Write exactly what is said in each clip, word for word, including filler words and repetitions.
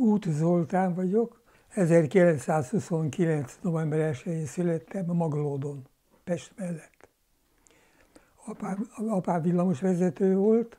Út Zoltán vagyok, ezerkilencszázhuszonkilenc. november elsején születtem Maglódon, Pest mellett. Apám, apám villamosvezető volt,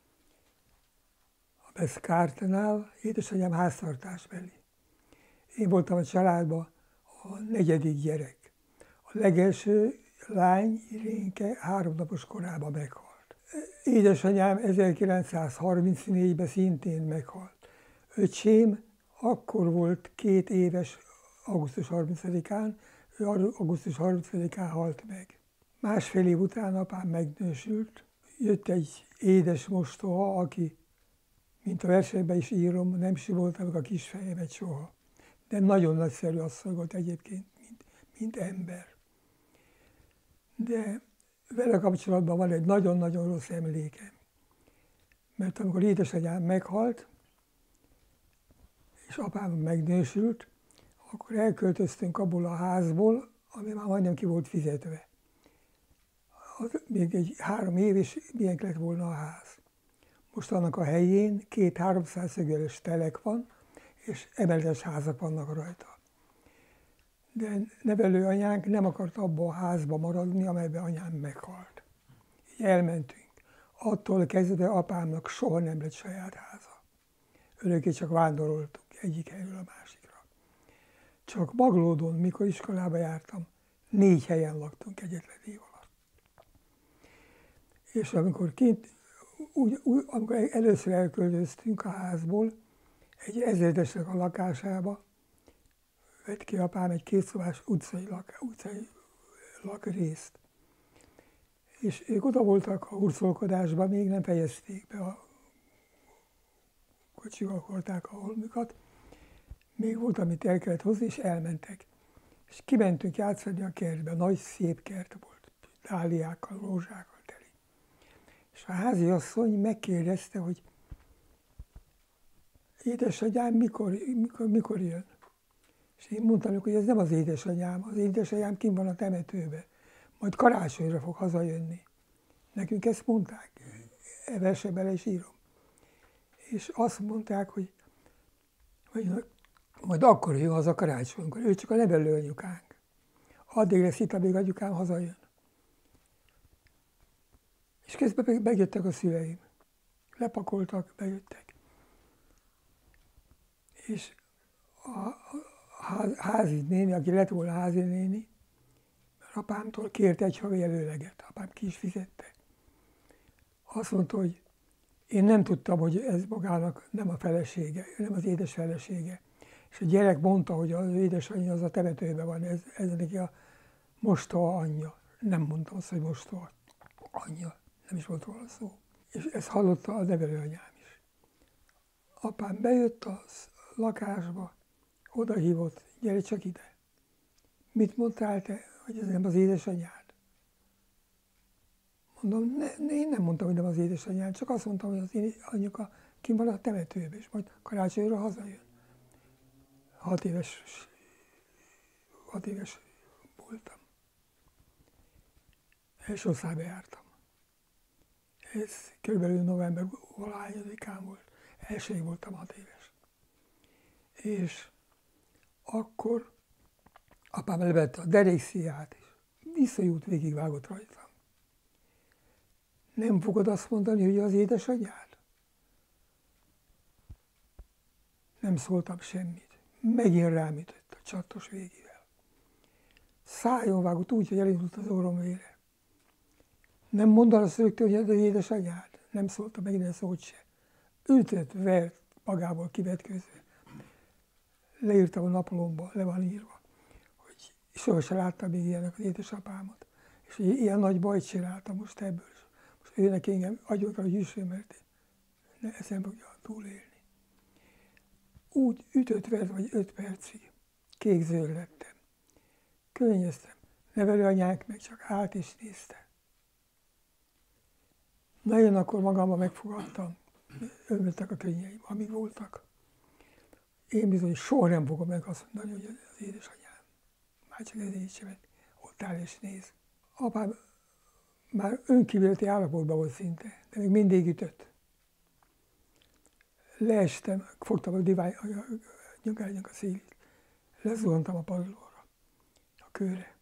a Beszkártnál, édesanyám háztartásbeli. Én voltam a családban a negyedik gyerek. A legelső lány, Irénke, három napos korában meghalt. Édesanyám ezerkilencszázharmincnégyben szintén meghalt. Öcsém akkor volt két éves, augusztus harmincadikán, ő augusztus harmincadikán halt meg. Másfél év után apám megnősült, jött egy édes mostoha, aki, mint a versenyben is írom, nem sivolta meg a kis fejemet soha. De nagyon nagyszerű asszony volt egyébként, mint, mint ember. De vele kapcsolatban van egy nagyon-nagyon rossz emlékem. Mert amikor édesanyám meghalt, és apám megnősült, akkor elköltöztünk abból a házból, ami már majdnem ki volt fizetve. Az még egy három év, és milyen lett volna a ház. Most annak a helyén két háromszáz szögletes telek van, és emeletes házak vannak rajta. De nevelőanyánk nem akart abba a házba maradni, amelyben anyám meghalt. Így elmentünk. Attól kezdve apámnak soha nem lett saját háza. Örökké csak vándoroltunk egyik helyről a másikra. Csak Maglódon, mikor iskolába jártam, négy helyen laktunk egyetlen év alatt. És amikor kint, úgy, úgy, amikor először elköltöztünk a házból, egy ezredesnek a lakásába, vett ki apám egy kétszobás utcai, lak, utcai lakrészt. És ők oda voltak a hurcolkodásban, még nem fejezték be a kocsival hordták a holmikat. Még volt, amit el kellett hozni, és elmentek. És kimentünk játszani a kertbe, nagy szép kert volt, dáliákkal, rózsákkal teli. És a háziasszony megkérdezte, hogy édesanyám mikor, mikor, mikor jön? És én mondtam, hogy ez nem az édesanyám, az édesanyám kint van a temetőben, majd karácsonyra fog hazajönni. Nekünk ezt mondták, e versenben bele is írom. És azt mondták, hogy, hogy majd akkor jön haza karácsonykor, ő csak a nevelőanyukánk. Addig lesz itt, amíg anyukám hazajön. És közben megjöttek a szüleim. Lepakoltak, bejöttek. És a házi néni, aki lett volna házi néni, mert apámtól kért egy havi előleget, apám ki is fizette. Azt mondta, hogy én nem tudtam, hogy ez magának nem a felesége, nem az édes felesége. És a gyerek mondta, hogy az édesanyja az a temetőben van, ez, ez neki a mostoha anyja. Nem mondtam azt, hogy mostoha anyja, nem is volt róla szó. És ezt hallotta a nevelőanyám is. Apám bejött a lakásba, oda hívott, gyere csak ide. Mit mondtál te, hogy ez nem az édesanyád? Mondom, ne, ne, én nem mondtam, hogy nem az édesanyád, csak azt mondtam, hogy az én anyuka kint van a temetőben, és majd karácsonyra hazajön. Hat éves, hat éves voltam. Első osztályba jártam. Ez körülbelül november valahányadikán volt. Elsőig voltam hat éves. És akkor apám levette a derékszíját, és visszajút végigvágott rajtam. Nem fogod azt mondani, hogy az édesanyád? Nem szóltam semmit. Megint rám ütött a csattos végével. Szájon vágott úgy, hogy elindult az orrom vére. Nem mondasz rögtön, hogy ez az édesanyád? Nem szóltam meg innen szót se. Ütött, vert, magából kivetközve. Leírtam a naplomba, le van írva, hogy sohasem láttam még ilyenek az édesapámat. És hogy ilyen nagy bajt csináltam most ebből. Most őnek engem agyonra gyűjtsön, mert ne eszembe fogja túlélni. Úgy ütött vert, vagy öt percig. Kék-zöld lettem. Könnyeztem. Nevelőanyánk meg csak állt és nézte. Na én akkor magamban megfogadtam. Ömöltek a könnyeim, amíg voltak. Én bizony soha nem fogom meg azt mondani, hogy az édesanyám. Már csak ez így sem, ott áll és néz. Apám már önkívületi állapotban volt szinte, de még mindig ütött. leestem, fogtam a divány, a nyugánynak a szélét, lezuhantam a padlóra, a kőre.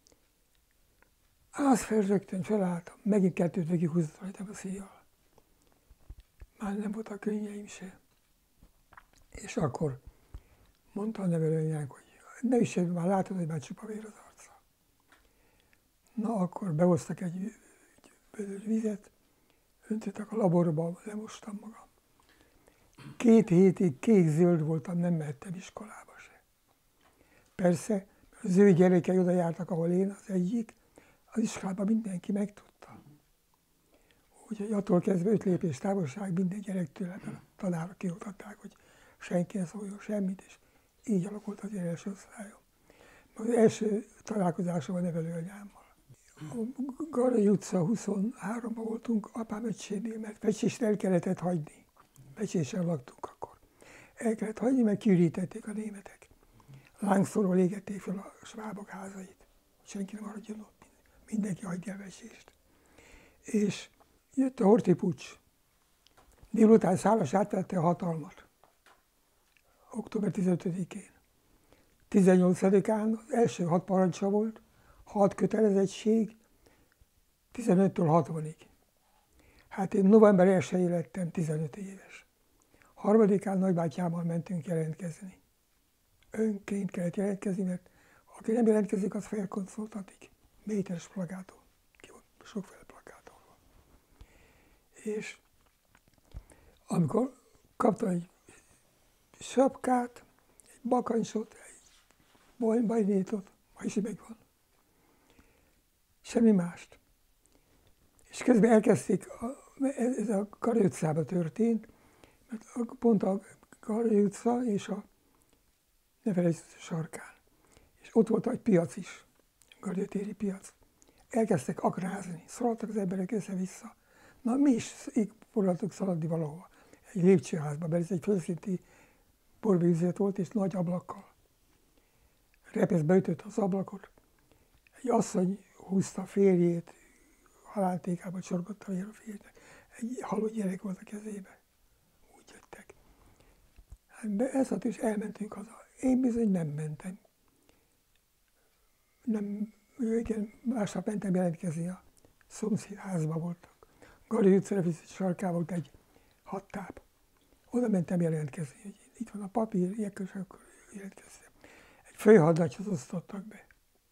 Azt fel rögtön felálltam, megint kettőt végighúzott rajtam a széjjal. Már nem voltak könnyeim se. És akkor mondta a nevelőanyánk, hogy ne is jön, már látod, hogy már csupa vér az arca. Na akkor behoztak egy bödör vizet, öntöttek a laborba, lemostam magam. Két hétig kék-zöld voltam, nem mehettem iskolába se. Persze, az ő gyerekei oda jártak, ahol én, az egyik, az iskolában mindenki megtudta. Úgyhogy attól kezdve öt lépés távolság minden gyerektől, a tanárok kioktatták, hogy senki ne szóljon semmit, és így alakult az én első osztályom. Az első találkozásom a nevelőanyámmal. A Garai utca huszonháromban voltunk apám öccsénél, mert Pecsést el kellett hagyni. Pecsésen laktunk akkor. El kellett hagyni, mert kiürítették a németek. Lángszóról égették fel a svábok házait. Senki nem maradjon ott, mindenki hagyja a Pecsést. És jött a Horthy puccs. Délután Szálas átvette a hatalmat. október tizenötödikén. tizennyolcadikán az első hat parancsa volt, hat kötelezettség, tizenöttől hatvanig. Hát én november elsején lettem tizenöt éves. Harmadikán nagybátyámmal mentünk jelentkezni. Önként kellett jelentkezni, mert aki nem jelentkezik, az felkoncoltatik. Méteres plakáton. Ki volt sokféle plakáton. És amikor kaptam egy sapkát, egy bakancsot, egy bajnétot, ma is megvan. Semmi mást. És közben elkezdték, a, ez a Garai utcában történt, mert pont a Garai utca és a Nevelés sarkán. És ott volt egy piac is, Garai téri piac. Elkezdtek akrázni, szaladtak az emberek össze-vissza. Na mi is így próbáltuk szaladni valahova. Egy lépcsőházba, mert ez egy földszinti borbélyüzlet volt, és nagy ablakkal. Repesz beütött az ablakot. Egy asszony húzta a férjét, haláltékába csorgatta a férjét. Egy halott gyerek volt a kezébe. Úgy jöttek. De ezt is elmentünk haza. Én bizony nem mentem. Nem, igen, másnap mentem jelentkezni, a szomszéd házban voltak. Garai utca sarkán volt egy hattáp. Oda mentem jelentkezni, hogy itt van a papír, ilyenkor, és akkor jelentkeztem. Egy főhadnagyhoz osztottak be.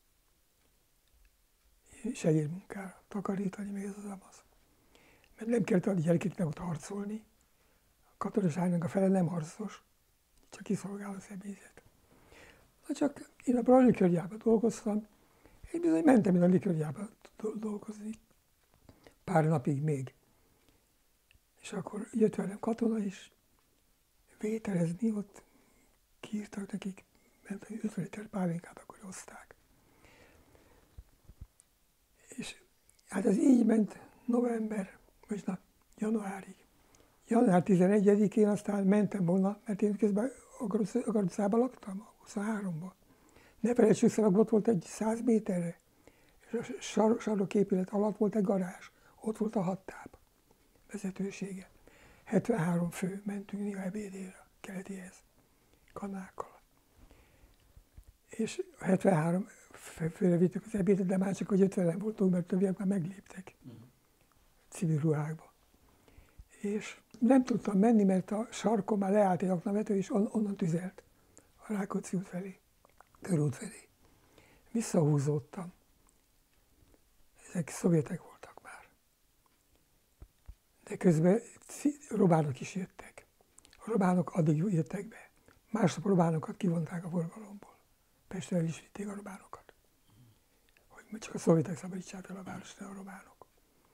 Segédmunkára, takarítani, meg ez az amaz. Mert nem kellett a gyerekeknek ott harcolni. A katonaságnak a fele nem harcos, csak kiszolgál a személyzet. Na csak én a likörgyárban dolgoztam, én bizony mentem én a likörgyárba dolgozni. Pár napig még. És akkor jött velem katona is, vételezni, ott kiírtak nekik, ment ötven liter pálinkát, akkor hozták. És hát ez így ment november, vagy na, januárig. január tizenegyedikén aztán mentem volna, mert én közben Agarucában laktam, huszonháromban. Ne felejtsük el, ott volt egy száz méterre, és a sar saroképület alatt volt egy garázs, ott volt a hattáp vezetősége. hetvenhárom fő mentünk néha ebédére, keletihez, kanákkal. És hetvenhárom főre vittük az ebédet, de már csak hogy ötvenen voltunk, mert többiek már megléptek civil ruhákba. És nem tudtam menni, mert a sarkon már leállt egy aknavető, és on onnan tüzelt a Rákóczi út felé, körút felé. Visszahúzódtam. Ezek szovjetek voltak már. De közben románok is jöttek. A románok addig jöttek be. Másnap románokat kivonták a forgalomból. Pestre el is vitték a románokat. Hogy csak a szovjetek szabadítsák el a várost, ne a románok.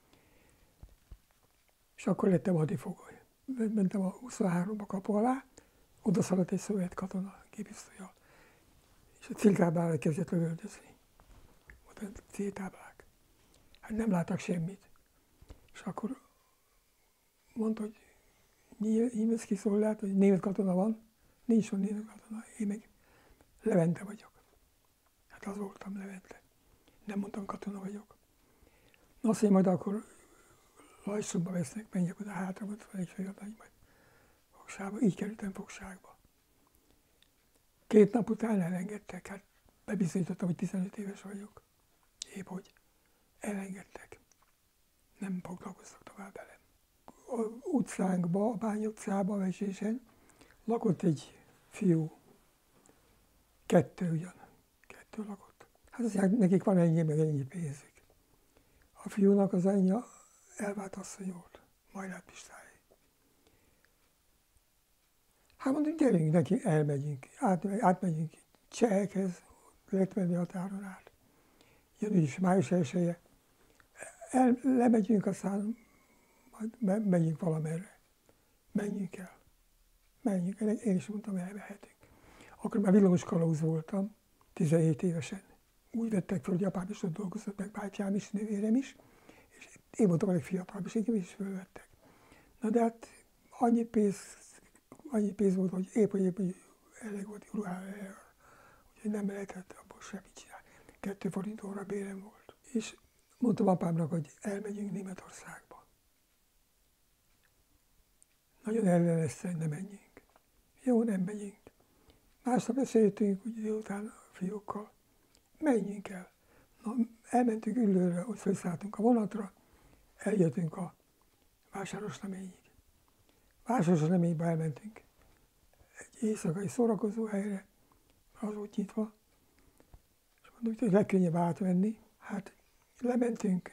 És akkor lettem hadifogoly. Mentem a huszonháromba kapu alá, oda szaladt egy szovjet katona gépisztollyal. És a céltáblára kezdett lövöldözni. Ott a céltáblák. Hát nem láttak semmit. És akkor mondta, hogy Nyímeszki szolgált, hogy német katona van. Nincs van német katona, én meg Levente vagyok. Hát az voltam, Levente. Nem mondtam, katona vagyok. Na azt mondja, majd akkor Lajstromba vesznek, menjek oda hátra, ott van egy főadnagy, majd fogságba, így kerültem fogságba. Két nap után elengedtek, hát bebizonyítottam, hogy tizenöt éves vagyok. Épp hogy elengedtek. Nem foglalkoztak tovább velem. A utcánkba, a Bány utcába, a Vesésen lakott egy fiú. Kettő ugyan. Kettő lakott. Hát azt nekik van ennyi, meg ennyi pénzük. A fiúnak az anyja elvált asszony volt, Majlát Pistály. Hát mondjuk, gyerünk neki, elmegyünk, át, átmegyünk Csehekhez, lehet menni határon át. Jön is május elsője. El, lemegyünk, aztán majd megyünk valamerre. Menjünk el. Menjünk el. Én is mondtam, elmehetünk. Akkor már villamos kalauz voltam, tizenhét évesen. Úgy vettek fel, hogy apám is ott dolgozott, meg bátyám is, nővérem is, és én voltam a legfiatalabb, és engem is fölvettek. Na de hát annyi pénz, annyi pénz volt, hogy épp, hogy épp, hogy elég volt ruhára, úgyhogy nem lehetett abból semmit csinálni. Kettő forint óra bérem volt. És mondtam apámnak, hogy elmegyünk Németországba. Nagyon ellenezte, hogy ne menjünk. Jó, nem megyünk. Másnap beszéltünk, úgy délután a fiúkkal. Menjünk el. Na, elmentünk Üllőre, ott felszálltunk a vonatra, eljöttünk a Vásárosleményig. Vásárosleménybe elmentünk egy éjszakai szórakozó helyre, az volt nyitva, és mondjuk, hogy legkönnyebb átvenni. Hát lementünk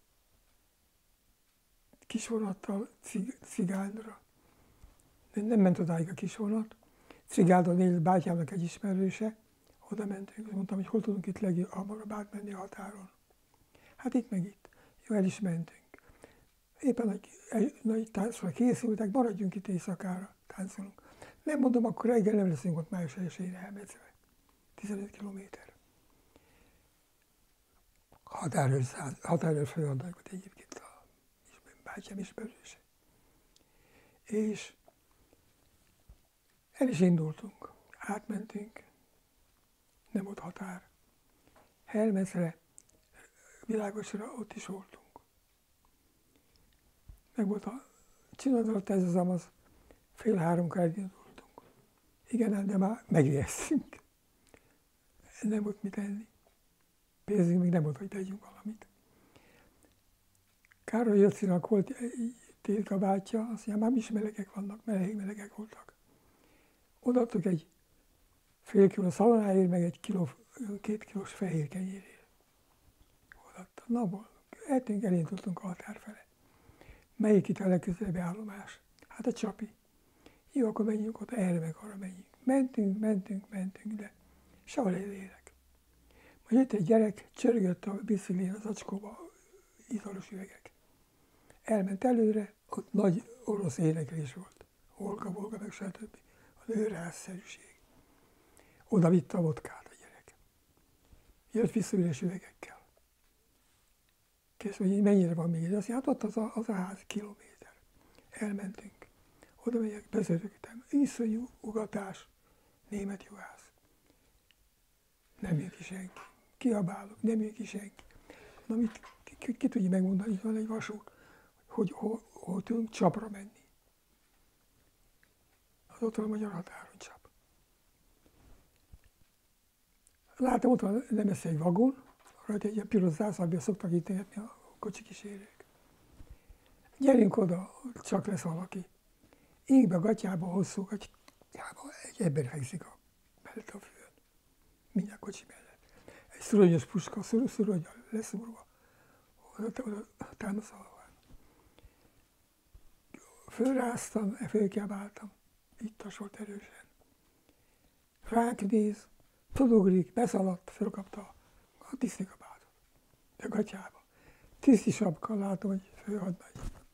kisvonattal Cigányra. De nem ment odáig a kisvonat. Cigányról élt bátyámnak egy ismerőse, oda mentünk, mondtam, hogy hol tudunk itt leghamarabb átmenni a határon. Hát itt meg itt. Jó, el is mentünk. Éppen egy, egy nagy táncra készültek, maradjunk itt éjszakára, táncolunk. Nem mondom, akkor reggel nem leszünk ott május elsőjére elmegyve. tizenöt kilométer. Határőr, határőr főadnak egyébként a bátyám ismerőse. És el is indultunk. Átmentünk. Nem volt határ. Helmezre, Világosra, ott is voltunk. Meg volt a csinadalat, ez az amaz, fél háromkor elindultunk. Igen, de már megéreztünk. Nem volt mit enni. Pénzünk még nem volt, hogy tegyünk valamit. Károly Jocinak volt egy tétkabátja, azt mondja, már is melegek vannak, meleg, melegek voltak. Odaadtuk egy fél kiló szalonáért, meg egy kiló, két kilós fehér kenyérért. Odaadta. Na, ettünk, elindultunk a határ fele. Melyik itt a legközelebbi állomás? Hát a Csapi. Jó, akkor menjünk oda, erre meg arra menjünk. Mentünk, mentünk, mentünk, de sehol élélek. Majd jött egy gyerek, csörgött a biciklén az acskóba, italos üvegek. Elment előre, ott nagy orosz éneklés volt. Volga, volga, meg stb. Az őrházszerűség. Oda vitte a vodkát a gyerek. Jött vissza üres üvegekkel. Kész, hogy mennyire van még, azt mondja, hát ott az a, az a ház, kilométer. Elmentünk. Oda megyek, bezörögtem. Iszonyú ugatás, német juhász. Nem jön ki senki. Kiabálok, nem jön ki senki. Na mit, ki, ki, ki tudja megmondani, hogy van egy vasút, hogy hol, hol tudunk Csapra menni. Az ott van a magyar határon Csap. Láttam, ott van nem lesz egy vagon, rajta egy ilyen piros zászlagban szoktak itt érni a kocsikísérők. Gyerünk oda, csak lesz valaki. Égbe, gatyába, hosszú gatyába egy ember fekszik a mellett a főn. Mindjárt kocsi mellett. Egy szuronyos puska, szuronyal leszúrva. Oda, oda támaszolva. Fölráztam, fölkiabáltam. Ittas volt erősen. Ránk néz, fölugrik, beszaladt, fölkapta a tisztikabátot. A gatyába. Tiszti sapka, látom, hogy fölhadnagy.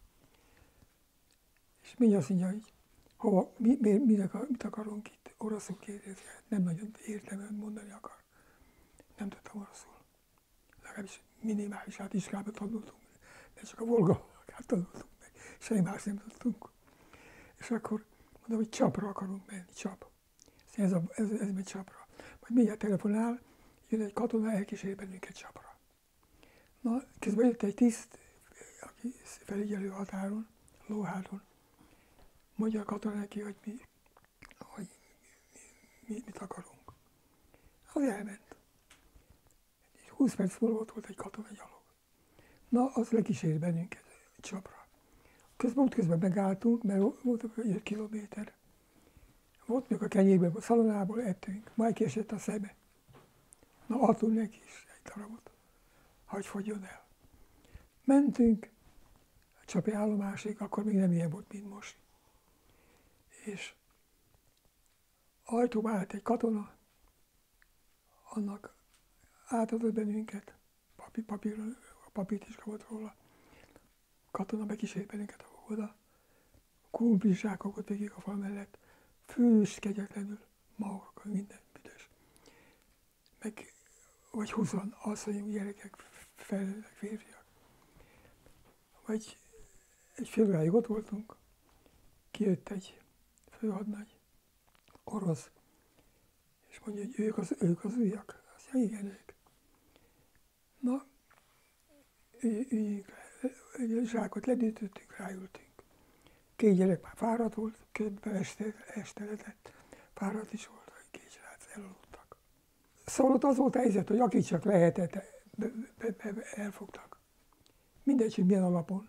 És mindjárt azt mondja, hogy hova, mi, mi, mit akarunk itt? Oroszul kérdezni. Nem nagyon értem, hogy mondani akar. Nem tudtam oroszul. Legalábbis minimálisát iskába tanultunk. De csak a volgát tanultunk meg. Semmi más nem tudtunk. És akkor mondom, hogy Csapra akarunk menni, Csap. Ez, a, ez, ez megy Csapra. Majd mindjárt telefonál, jön egy katona, elkísér bennünket Csapra. Na, közben jött egy tiszt, aki felügyelő határon, lóháton. mondja a katona neki, hogy mi, hogy mi, mit akarunk. Az elment. És húsz perc múlva ott volt egy katona gyalog. Na, az lekísért bennünket Csapra. Közben útközben megálltunk, mert volt öt kilométer. Volt még a kenyérből, a szalonából ettünk, majd kiesett a szeme. Na, adtunk neki is egy darabot, hagy fogjon el. Mentünk a csapi állomásig, akkor még nem ilyen volt, mint most. És ajtóba állt egy katona, annak átadott bennünket, papír, papír, a papírt is kapott róla. Katona megkísért bennünket oda, krumplizs zsákokat végig a fal mellett, fős, kegyetlenül, magak, minden büdös. Meg vagy húszan asszonyok, gyerekek, felnőttek, férfiak. Vagy egy fél óráig ott voltunk, kijött egy főhadnagy, orosz, és mondja, hogy ők az, ők az újak. Azt mondja, igen, ők. Na, üljünk le, egy zsákot ledöntöttünk, ráültünk. Két gyerek már fáradt volt, közben este, este lett, fáradt is volt, két srác elaludtak. Szóval ott az volt a helyzet, hogy akit csak lehetett, be, be, be, be, elfogtak. Mindegy, hogy milyen alapon.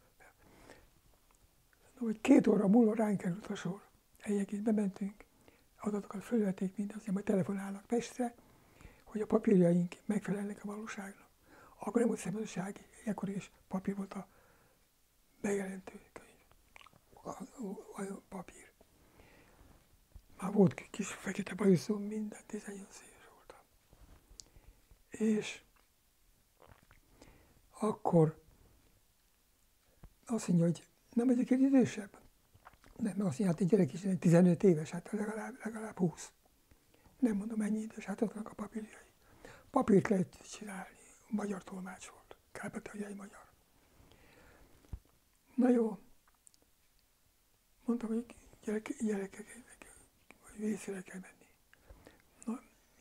Na, hogy két óra múlva ránk került a sor. Egyébként bementünk, adatokat fölvették mindazt, majd telefonálnak Pestre, hogy a papírjaink megfelelnek a valóságnak. Akkor nem volt személyisági, ekkor is papír volt a bejelentő könyv. A, a, a papír. Már volt kis fekete bajuszom, minden, tizennyolc éves voltam. És akkor azt mondja, hogy nem vagyok egy idősebb. Nem, azt mondja, hát egy gyerek is tizenöt éves, hát legalább, legalább húsz. Nem mondom, ennyi idős, hát ott vannak a papírjai. Papírt lehet csinálni, magyar tolmács volt, Kárpátaljai magyar. Na jó, mondtam, hogy gyerek, gyerekek, hogy vécére kell menni. Na,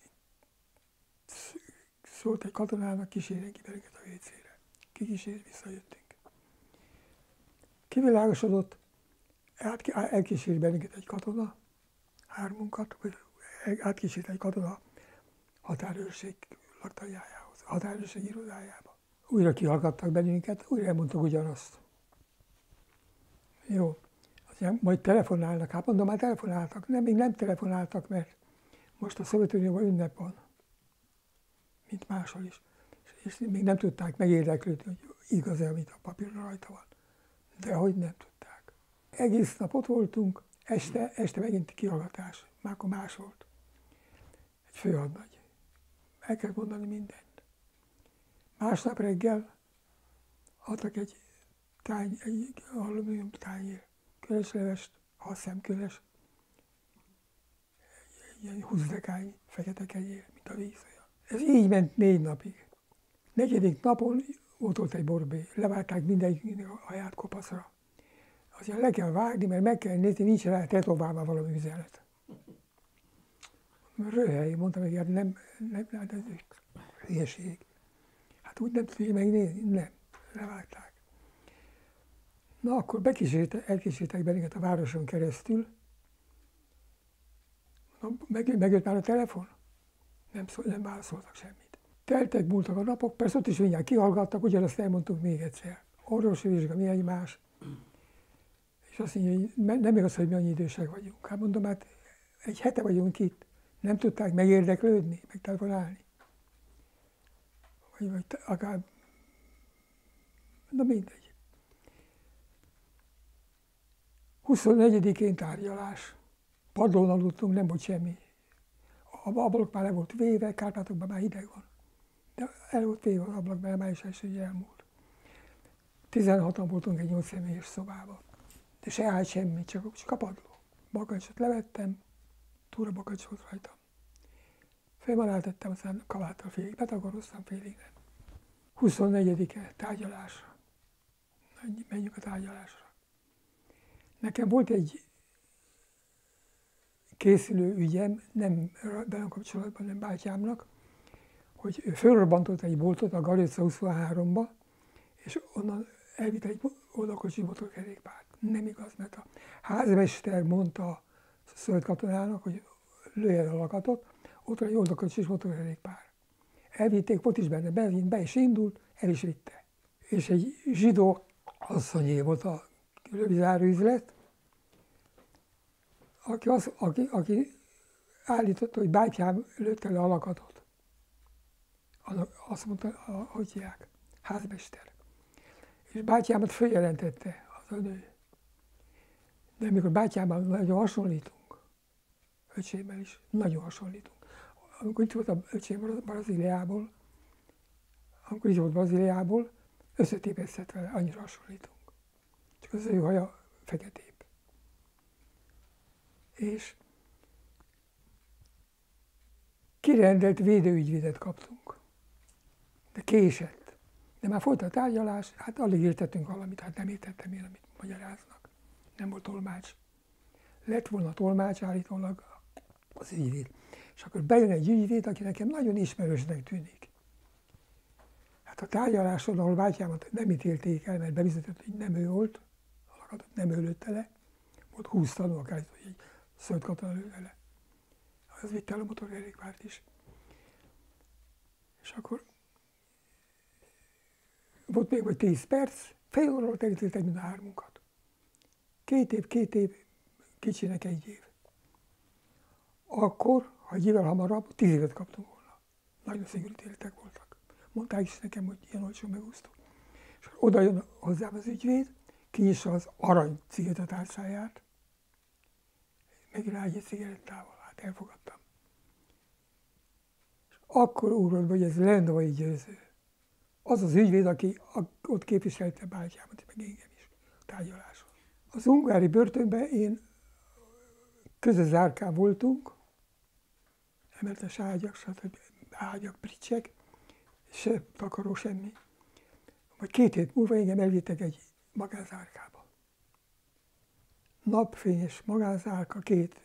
szólt egy katonának, kísérjen ki bennünket a vécére. Kikísért, visszajöttünk. Kivilágosodott, elkísért bennünket egy katona, hármunkat, vagy átkísért egy katona határőrség laktanyájához, határőrség irodájába. Újra kihallgattak bennünket, újra elmondtak ugyanazt. Jó, aztán majd telefonálnak, hát mondom, már telefonáltak. Nem, még nem telefonáltak, mert most a Szovjetunióban ünnep van, mint máshol is. És még nem tudták megérdeklődni, hogy igaz-e, amit a papíron rajta van. De hogy nem tudták. Egész nap ott voltunk, este, este megint kihallgatás, már akkor más volt. Egy főhadnagy. El kell mondani mindent. Másnap reggel adtak egy, tány, egy alumínium tányér, köleslevest, hat szemköles, egy ilyen húsz dekány fekete kenyér, mint a víz. Ez így ment négy napig. Negyedik napon ott volt egy borbély, levágták mindegyiknek a haját kopaszra. Azért le kell vágni, mert meg kell nézni, nincs rá tetoválva valami üzenet. Röhely, mondtam, hogy hát nem, nem, nem, ez hülyeség. Hát úgy nem tudja megnézni, nem, levágták. Na akkor bekísértek, elkísértek bennünket a városon keresztül. Na, meg, megjött már a telefon? Nem, szól, nem válaszoltak semmit. Teltek, múltak a napok, persze ott is mindjárt kihallgattak, ugyanazt elmondtuk még egyszer. Orvosi vizsga, milyen más. És azt mondja, hogy nem igaz, hogy mi annyi idősek vagyunk. Hát mondom, hát egy hete vagyunk itt. Nem tudták megérdeklődni, megtelefonálni. Vagy, vagy akár... Na mindegy. huszonnegyedikén tárgyalás. Padlón aludtunk, nem volt semmi. A ablak már le volt véve, Kárpátokban már hideg van. De el volt véve az ablak, mert május elsője elmúlt. tizenhatan voltunk egy nyolc személyes szobában. De se állt semmi, csak, csak a padló. Bakancsot levettem, túra bakancs volt rajtam. Félmalá tettem, aztán kabáttal félig betakaroztam, félig nem. huszonnegyedike tárgyalásra. Menjünk a tárgyalásra. Nekem volt egy készülő ügyem, nem velem kapcsolatban, nem bátyámnak, hogy ő fölrobbantott egy boltot a Galőca huszonháromba, és onnan elvitt egy oldalkocsi motorkerékpárt. Nem igaz, mert a házmester mondta a szöld katonának, hogy lője a lakatot, ott egy oldalkocsis motorkerékpár. Elvitték, ott is benne, be, be is indult, el is vitte. És egy zsidó asszonyé volt a rövidzáróüzlet, aki, az, aki, aki állította, hogy bátyám lőtte le a lakatot. Azt mondta, hogy hívják, házmester. És bátyámat följelentette az a nő. De amikor bátyámmal nagyon hasonlítunk, öcsémmel is nagyon hasonlítunk. Amikor itt volt a öcsém Brazíliából, amikor itt volt Brazíliából, összetépesztett vele, annyira hasonlítunk. Csak az ő haja feketébb. És kirendelt védőügyvédet kaptunk. De késett. De már folyt a tárgyalás, hát alig értettünk valamit, hát nem értettem én, amit magyaráznak. Nem volt tolmács. Lett volna tolmács állítólag az ügyvéd. És akkor bejön egy ügyvéd, aki nekem nagyon ismerősnek tűnik. Hát a tárgyaláson, ahol bátyámat nem ítélték el, mert bebizonyított, hogy nem ő volt, a lakatot nem ő lőtte le, volt húsz tanú, akár hogy egy szöld katona lőtte le. Az vitte el a motorkerékpárt is. És akkor volt még vagy tíz perc, fél óra alatt elítéltek mind a hármunkat. Két év, két év, kicsinek egy év. Akkor, ha egy évvel hamarabb, tíz évet kaptunk volna. Nagyon szigorú ítéletek voltak. Mondták is nekem, hogy ilyen olcsó megúsztuk. És oda jön hozzám az ügyvéd, kinyissa az arany cigarettatárcáját, meg rá egy cigarettával, hát elfogadtam. És akkor úrod, hogy ez Lendvai Győző. Az az ügyvéd, aki ott képviselte bátyámat, meg engem is a tárgyaláson. Az ungári börtönben én közözárkán voltunk, emeltes ágyak, stb. Ágyak, pricsek, se takaró, semmi. Majd két hét múlva engem elvittek egy magánzárkába. Napfényes magánzárka, két,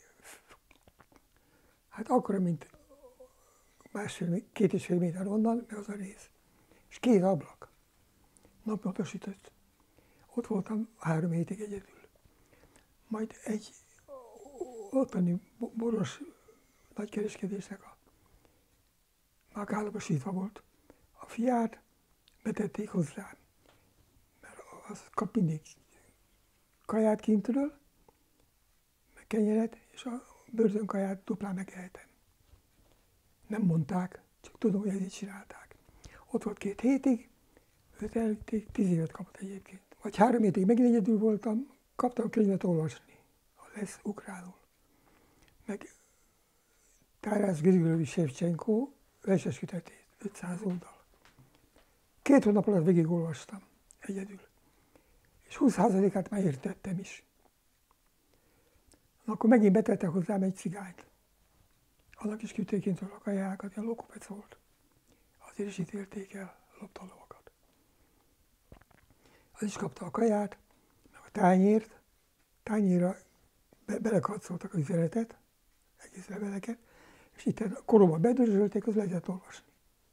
hát akkora, mint másfél, két és fél méter onnan, meg az a rész. És két ablak. Napnaposított. Ott voltam három hétig egyedül. Majd egy ottani boros nagykereskedésnek a megállaposítva volt. A fiát betették hozzám, mert az kap mindig kaját kintről, meg kenyeret, és a börtönkaját duplán megehetem. Nem mondták, csak tudom, hogy ezért csinálták. Ott volt két hétig, őt elvitték, tíz évet kapott egyébként. Vagy három hétig megint egyedül voltam, kaptam könyvet olvasni, a lesz ukránul. Meg Taras Grigorievics Sevcsenko verseskütetét, ötszáz oldal. Két hónap alatt végigolvastam egyedül. És húsz százalékát már értettem is. Akkor megint betettek hozzám egy cigányt. Annak is küldték kint a kajákat, ilyen lókupec volt. Azért is ítélték el, lopta a lovakat. Az is kapta a kaját, meg a tányért. Tányérra be, belekatszoltak az üzenetet, egész leveleket, és itt a koromban bedörzsölték, az lehetett olvasni.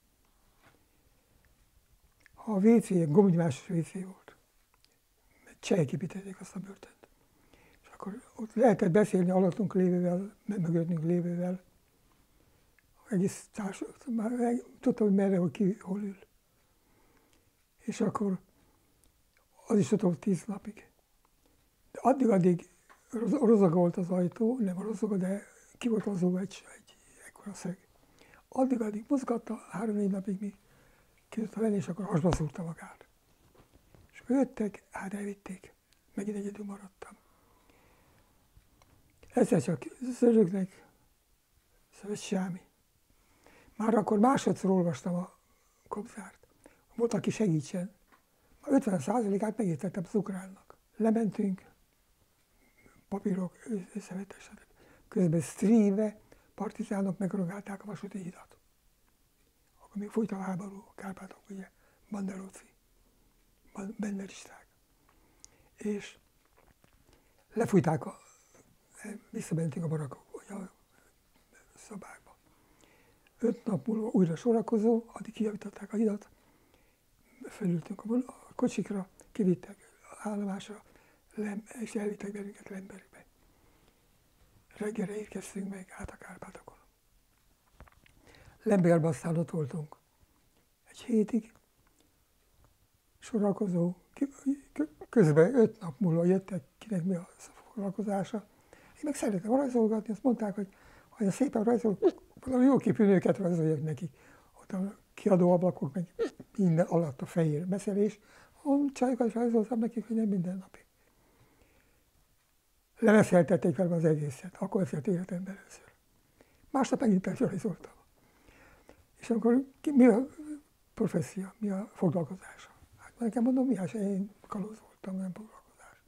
A vé cé, gombnymásos vé cé volt. Csehek építették azt a börtönt. És akkor ott lehetett beszélni alattunk lévővel, mögöttünk lévővel. Egész társadalmat, már tudtam, hogy merre, hogy ki hol ül. És akkor az is ott volt tíz napig. De addig-addig rozaga volt az ajtó, nem rozaga, de ki volt azóva egy, egy ekkora szög. Addig-addig mozgatta, három-négy napig még ki tudta venni, és akkor hasba szúrta magát. És akkor jöttek, hát elvitték. Megint egyedül maradtam. Egyszer csak szörögnek, szóval semmi. Már akkor másodszor olvastam a Kobzárt. Volt, aki segítsen. A ötven százalékát megértettem az ukránnak. Lementünk, papírok, összevetés, stb. Közben Sztrijbe partizánok megrongálták a vasúti hidat. Akkor még folyt a háború, a Kárpátok, ugye, banderóci, benderisták. És lefújták, a, visszamentünk a barakokba, a szobákba. Öt nap múlva újra sorakozó, addig kijavították a hidat, felültünk a kocsikra, kivittek állomásra, Lem, és elvittek bennünket Lembergbe. Reggelre érkeztünk meg át a Kárpátokon. Lembergben aztán ott voltunk egy hétig, sorakozó, közben öt nap múlva jöttek, kinek mi a foglalkozása. Én meg szeretem rajzolgatni, azt mondták, hogy ha szépen rajzol, valami jó képű nőket rajzoljak neki. Ott a kiadóablakok, meg minden alatt a fehér beszélés. A csajokat rajzoltam nekik, hogy nem minden napi. Lemeszeltették velem az egészet, akkor ezt életemben először. Másnap megint rajzoltam. És akkor ki, mi a professzia, mi a foglalkozása? Hát nekem mondom, mi az, én kalóz voltam, nem foglalkozás.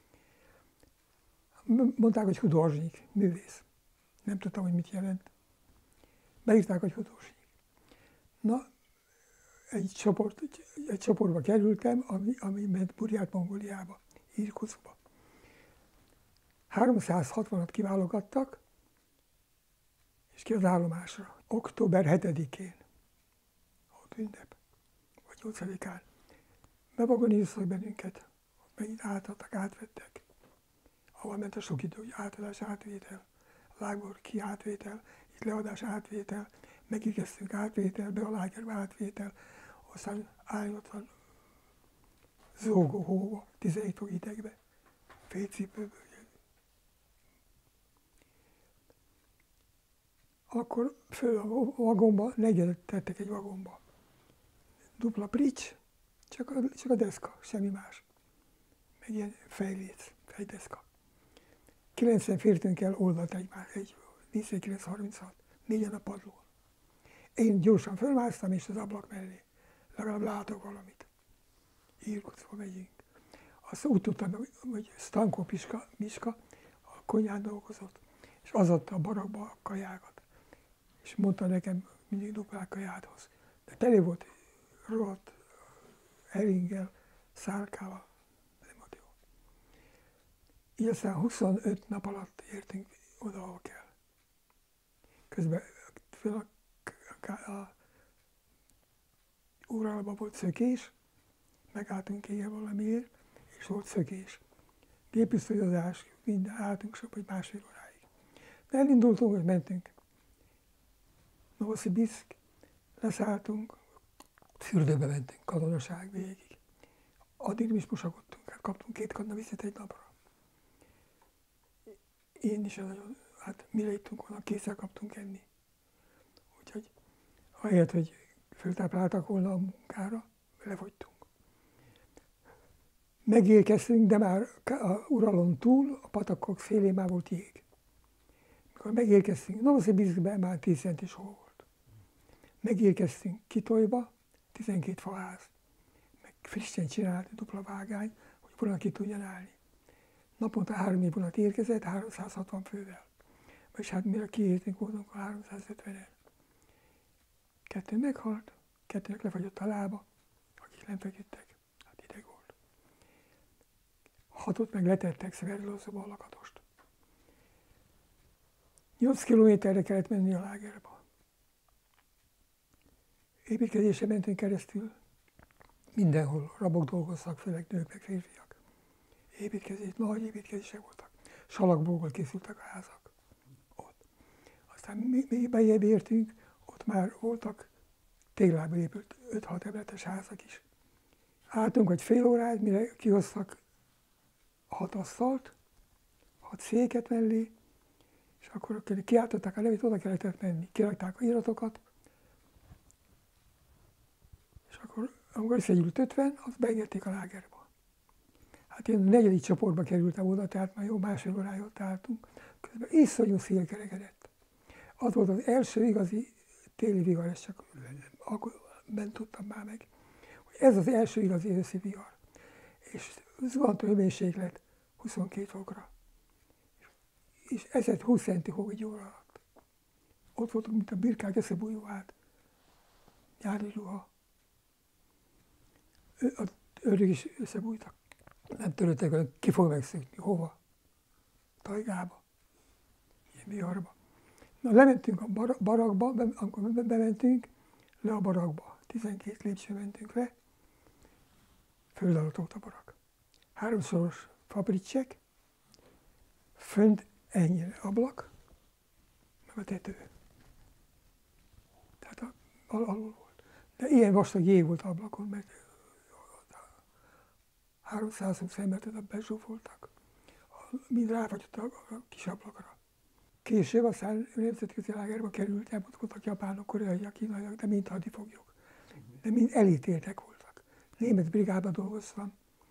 Mondták, hogy hudózsnyik, művész. Nem tudtam, hogy mit jelent. Beírták, hogy hudózsnyik. Na, egy, csoport, egy, egy csoportba kerültem, ami, ami ment Burját-Mongóliába, Irkutskba. háromszázhatvanat kiválogattak, és ki az állomásra. október hetedikén, ott ünnep, vagy nyolcadikán, bevagoníroztak bennünket, megint átadtak, átvettek, ahol ment a sok idő, hogy átadás, átvétel, lágból ki átvétel, itt leadás, átvétel, megérkeztünk átvétel, be a lágerbe átvétel, aztán állottan zógó hóba, tizenhét fok hidegbe, félcipőből. Akkor föl a vagomba, negyedet tettek egy vagomba. Dupla prics, csak a, csak a deszka, semmi más. Meg ilyen fejléc, fejdeszka. kilencven fértünk el oldalt egymás, egy kilenc harminchat, négyen a padlón. Én gyorsan fölmásztam, és az ablak mellé. Legalább látok valamit. Irkutskba megyünk. Azt úgy tudtam, hogy Stanko Piska, Miska a konyhán dolgozott, és az adta a barakba a kajákat. És mondta nekem, mindig duplák kajádhoz. De tele volt rohadt heringgel, szálkával, nem volt jó. Így aztán huszonöt nap alatt értünk oda, ahol kell. Közben a, a, a Uralba volt szökés, megálltunk éjjel valamiért, és volt szökés. Géppisztolyozás, minden, álltunk sok, hogy másfél óráig. De elindultunk, hogy mentünk. Novosibirszk, leszálltunk, fürdőbe mentünk, katonaság végig. Addig is mosakodtunk, hát kaptunk két kanna vizet egy napra. Én is nagyon, hát mire ittunk volna, kétszer kaptunk enni. Úgyhogy ahelyett, hogy föltápláltak volna a munkára, lefogytunk. Megérkeztünk, de már a Uralon túl, a patakok szélén már volt jég. Mikor megérkeztünk, Novosibirszkben már tíz centis hó volt. Megérkeztünk Kitolyba, tizenkét faház, meg frissen csinált dupla vágány, hogy vonat ki tudjon állni. Naponta három év vonat érkezett, háromszázhatvan fővel. És hát mire kiértünk, voltunk a háromszázötvenen. Kettő meghalt, kettőnek lefagyott a lába, akik nem feküdtek, hát ideg volt. Hatot meg letettek Szverdlovszkba a lakatost. Nyolc kilométerre kellett menni a lágerba. Építkezésre mentünk keresztül, mindenhol rabok dolgoztak, főleg nők meg férfiak. Építkezés, nagy építkezések voltak. Salakból készültek a házak. Ott. Aztán mi, mi bejebb értünk, ott már voltak téglából épült öt-hat emeletes házak is. Álltunk egy fél órát, mire kihoztak hat asztalt, hat széket mellé, és akkor kiáltották a nevét, oda kellett menni. Kirakták a iratokat, és akkor, amikor összegyűlt ötven, azt beengedték a lágerba. Hát én a negyedik csoportba kerültem oda, tehát már jó másfél óráig ott álltunk. Közben iszonyú szél kerekedett. Az volt az első igazi téli vihar, és csak akkor bent tudtam már meg, hogy ez az első igazi őszi vihar. És zuhantó hőmérséklet huszonkét fokra. És ezért húsz centi hó egy óra alatt. Ott voltunk, mint a birkák összebújó át. Nyári ruha. Az őrök is összebújtak. Nem törődtek, hogy ki fog megszökni. Hova? Tajgába. Ilyen viharba. Na, lementünk a bar- barakba, be, amikor bementünk, le a barakba. tizenkét lépcső mentünk le, föld alatt volt a barak. Háromszoros fabricsek, fönt ennyire ablak, meg a tető. Tehát alul volt. De ilyen vastag jég volt ablakon, mert háromszázhúsz embert bezsúfoltak. Mind ráfagyott a kis ablakra. Később aztán nemzetközi lágerbe kerültem, ott voltak japánok, koreaiak, kínaiak, de mind hadifoglyok. De mind elítéltek voltak. Német brigádban dolgoztam.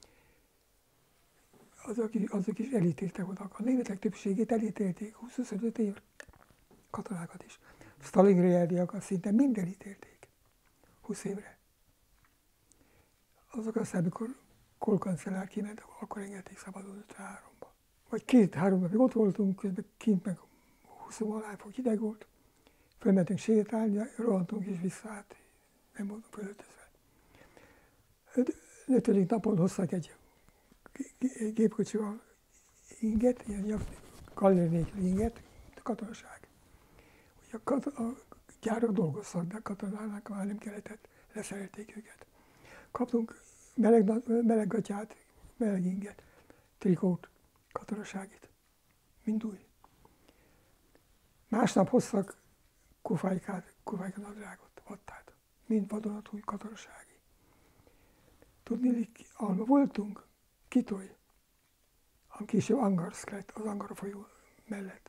Azok is, azok is elítéltek voltak. A németek többségét elítélték, húsz-huszonöt év katonákat is. Stalingradiakat szinte mind elítélték. húsz évre. Azok aztán, amikor Kohl-kancellár kiment, akkor engedték szabadon ötvenháromba. Vagy két-három napig ott voltunk, közben kint meg húsz-valahány fok hideg volt. Fölmentünk sétálni, rohantunk és vissza, hát nem voltunk fölöltözve. Ötödik napon hoztak egy gépkocsival inget, ilyen gallér nélkül inget, a katonaság. Ugye a, kat- a gyárak dolgoztak, de a katonának már nem kellett, leszerelték őket. Kaptunk meleg, meleg gatyát, meleg inget, trikót, katonaságit, mind új. Másnap hoztak kufálykát, kufálykánadrágot, vattát, mind vadonatúj katonasági. Tudni, alma voltunk, Kitoly, ami később Angarszk lett, az Angara folyó mellett.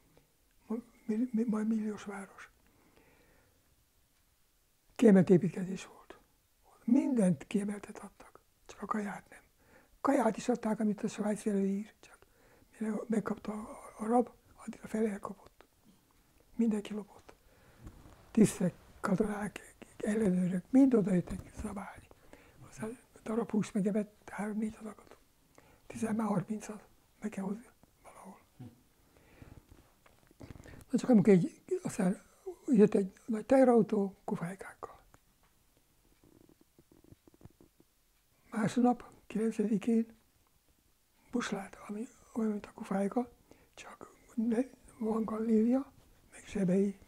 Majd milliós város. Kiemelt építkezés volt. Mindent kiemeltet adtak, csak a kaját nem. Kaját is adták, amit a svájci előír, csak mire megkapta a, a rab, addig a fele elkapott. Mindenki lopott. Tisztek, katonák, ellenőrök, mind odajöttek szabálni. Aztán darab hús megevett három-négy adagot. Tizenmár harmincat meg kell hozni valahol. Na csak amikor egy, aztán jött egy nagy teherautó kufálykákkal. Másnap, kilencedikén buslát, ami olyan, mint a kufályka, csak van galléria, meg zsebei,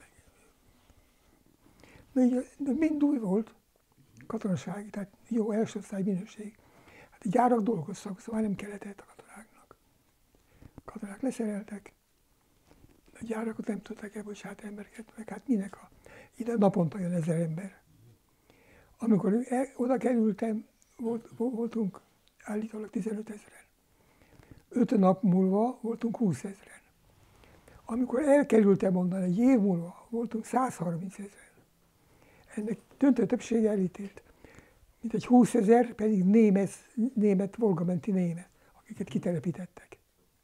meg, de mind új volt, katonasági, tehát jó első osztály minőség. Hát a gyárak dolgoztak, szóval nem kellett a katonáknak. A katonák leszereltek, a gyárakot nem tudták elbocsátani embereket, meg hát minek a... Ide naponta jön ezer ember. Amikor el, oda kerültem, volt, voltunk állítólag tizenöt ezeren. Öt nap múlva voltunk húszezren. Amikor elkerültem onnan egy év múlva, voltunk százharminc ezeren. Ennek döntő többsége elítélt. Mint egy húszezer pedig német, német, volgamenti német, akiket kitelepítettek.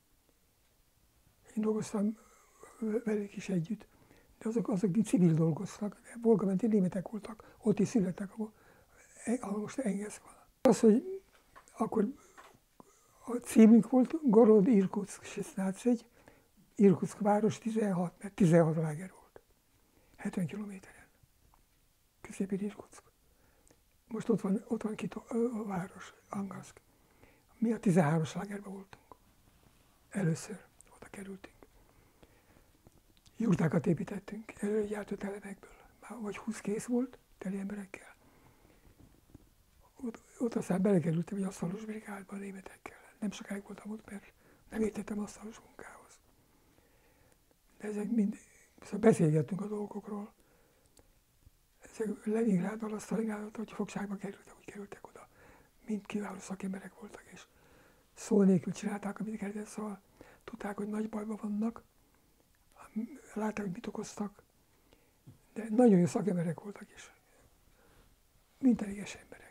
Én dolgoztam velük is együtt, de azok, azok civil dolgoztak, de volgamenti németek voltak, ott is születtek, ahol, ahol most Engesz van. Az, hogy akkor a címünk volt Gorod Irkutsk szesnádszegy, Irkutsk város tizenhat, mert tizenhat láger volt. hetven kilométeren. Középén Irkutsk. Most ott van, ott van Kito, a város, Angarszk. Mi a tizenhármas lágerben voltunk. Először oda kerültünk. Jurtákat építettünk, előgyártott elemekből. Már vagy húsz kész volt, teli emberekkel. Ott, ott aztán belekerültem egy asztalos brigádba a németekkel. Nem sokáig voltam ott, mert nem értettem asztalos munkához. De ezek mind, szóval beszélgettünk a dolgokról. Ezek Leningrádban, a Stalingrádban, hogy fogságba kerültek, úgy kerültek oda. Mind kiváló szakemberek voltak, és szó nélkül csinálták, amit kellett, szóval tudták, hogy nagy bajban vannak. Látták, hogy mit okoztak, de nagyon jó szakemberek voltak is. Minteljes emberek.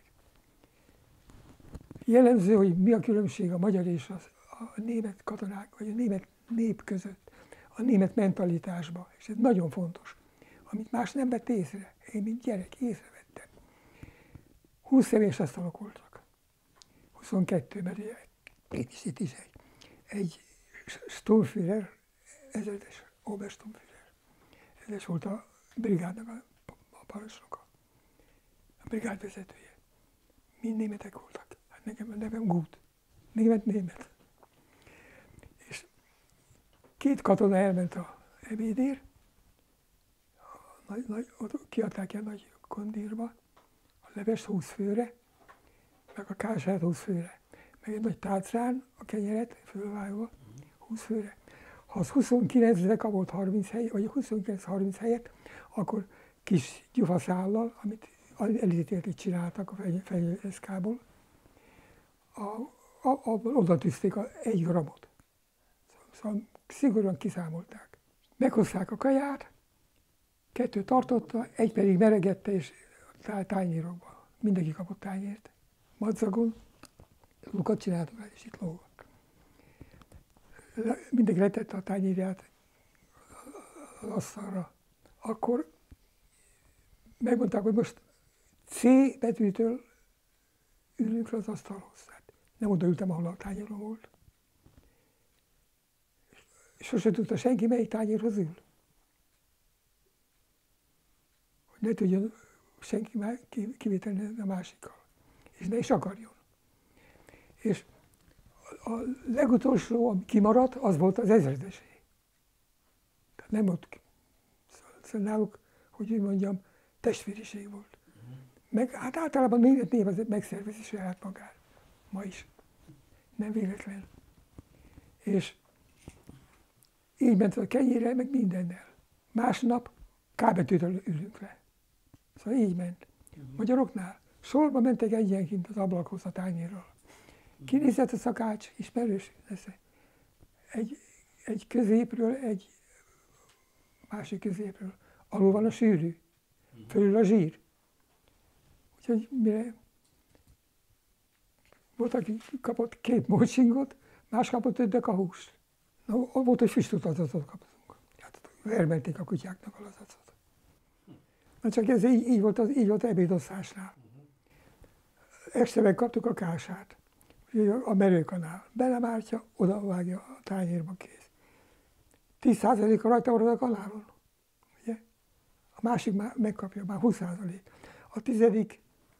Jellemző, hogy mi a különbség a magyar és a, a német katonák, vagy a német nép között, a német mentalitásban, és ez nagyon fontos, amit más nem vett észre. Én, mint gyerek, észrevettem. húsz éves asztalok voltak. huszonkettő, mert ugye én is itt is egy, egy Sturmführer, ezredes Obersturmführer. Ez volt a brigádnak a, a parancsnoka, a brigád vezetője. Mind németek voltak. Hát nekem a nevem Gut. Német-német. És két katona elment a ebédért, nagy, nagy, ott kiadták ilyen nagy kondírba, a levest húsz főre, meg a kását húsz főre. meg egy nagy tálcán a kenyeret fölvágva, húsz főre. Ha az huszonkilencre kapott harminc hely, vagy huszonkilenc-harminc helyet, akkor kis gyufaszállal, amit elítélték csináltak a fenyőeszkából, oda tűzték a egy gramot. Szóval szigorúan kiszámolták. Meghozták a kaját, kettő tartotta, egy pedig meregette és tányérokba. Mindenki kapott tányért. Madzagon, lukat csináltak rá, és itt lógott. Mindenki letette a tányérját az asztalra. Akkor megmondták, hogy most C betűtől ülünk le az asztalhoz. Nem oda ültem, ahol a tányérom volt. Sose tudta senki, melyik tányérhoz ül. Hogy ne tudjon senki már kivételni a másikkal. És ne is akarjon. És a legutolsó, ami kimaradt, az volt az ezredesé. Tehát nem ott, szóval náluk, hogy úgy mondjam, testvériség volt. Meg hát általában mindent név az megszervezi saját magát. Ma is. Nem véletlen. És így ment a kenyérrel, meg mindennel. Másnap K betűtől ülünk le. Szóval így ment. Magyaroknál sorba mentek egyenként az ablakhoz a tányérral. Kinézett a szakács, ismerős lesz. Egy, egy középről, egy másik középről. Alul van a sűrű, fölül a zsír. Úgyhogy mire volt, aki kapott két mócsingot, más kapott ötdek a húst. Na, volt, hogy füstutazatot kaptunk. Hát vermelték a kutyáknak a lazacot. Na csak ez így, így volt az így volt ebédosztásnál. Este megkaptuk a kását, a merőkanál. Belemártja, oda vágja a tányérba, kész. tíz százaléka rajta van a kanálon. Ugye? A másik már megkapja, már húsz százalék. A tizedik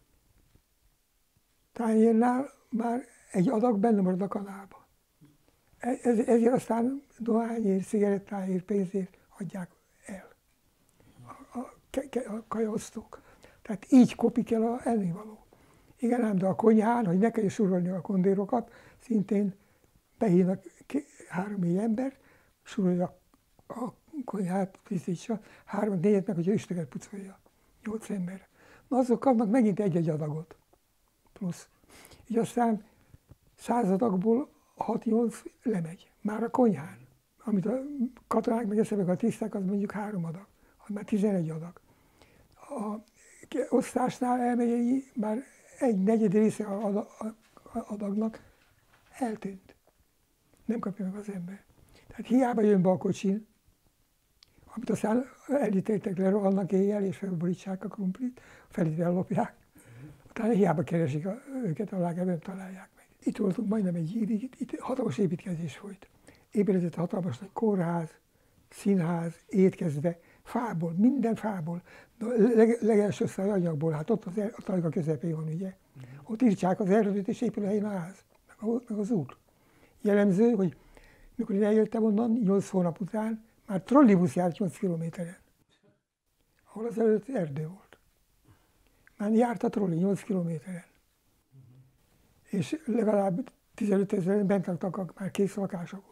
tányérnál már egy adag benne marad a kanálba. Ez, ezért aztán dohányért, cigarettáért, pénzért adják el a, a, a kajaosztók. Tehát így kopik el a ennivaló. Igen ám, de a konyhán, hogy ne kelljen surolni a kondérokat, szintén behívnak három-négy embert, surolja a konyhát, tisztítsa, három-négyet meg, hogyha üstöket pucolja, nyolc ember. Na azok kapnak megint egy-egy adagot, plusz. Így aztán száz adagból hat-nyolc lemegy, már a konyhán. Amit a katonák meg eszembe a tiszták, az mondjuk három adag, az már tizenegy adag. A osztásnál elmegy, már egy negyed része a adagnak eltűnt. Nem kapja meg az ember. Tehát hiába jön be a kocsin, amit aztán elítéltek le, rohannak éjjel, és felborítsák a krumplit, felét ellopják. Utána hiába keresik a, őket, a lágerben találják meg. Itt voltunk majdnem egy évig, itt, itt hatalmas építkezés folyt. Épületett hatalmas nagy kórház, színház, étkezde, fából, minden fából. De leg, legelső osztály anyagból, hát ott az, a tajga közepén van, ugye. Ott írtsák az erdőt, és épül helyen a ház, meg, a, meg az út. Jellemző, hogy mikor én eljöttem onnan, nyolc hónap után, már trollibusz járt nyolc kilométeren, ahol az előtt erdő volt. Már járt a trolli nyolc kilométeren. És legalább tizenöt ezeren bent laktak már kész lakásokban.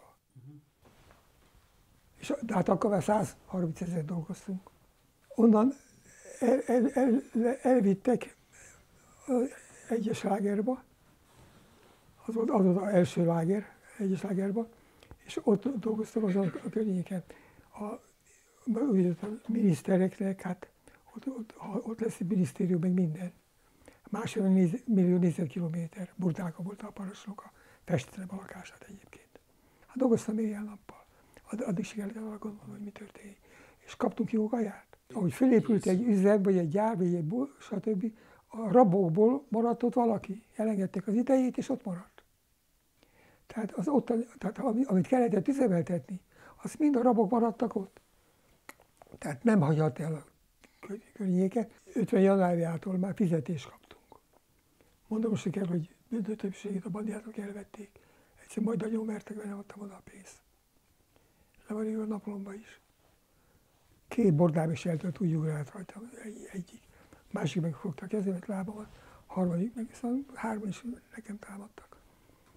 És, de hát akkor már száz harminc ezer dolgoztunk. Onnan el, el, el, elvittek egyes lágerba, az volt az, az első láger, egyes lágerba, és ott dolgoztam azon a környéken. A, a minisztereknek, hát ott, ott, ott lesz egy minisztérium, meg minden. Másfél millió négyzetkilométer burdáka volt a parancsnoka, festetem a lakását egyébként. Hát dolgoztam éjjel-nappal. Addig se kellett arra gondolni, hogy mi történik. És kaptunk jó kaját. Ahogy felépült egy üzlet, vagy egy gyár, vagy egy bol, stb., a rabokból maradt ott valaki. Elengedték az idejét, és ott maradt. Tehát, az ott, tehát amit kellett üzemeltetni, az mind a rabok maradtak ott. Tehát nem hagyott el a környéket. ötven januárjától már fizetést kaptunk. Mondom, most kell, hogy döntő többségét a bandiátok elvették. Egyszer majd nagyon mertek, mert nem adtam oda a pénzt. Le van írva a naplomba is. Két bordám is eltölt, úgy ugrált rajta egy, egyik. Másik meg fogta a kezemet, lábamat, harmadik meg, szóval hárman is nekem támadtak.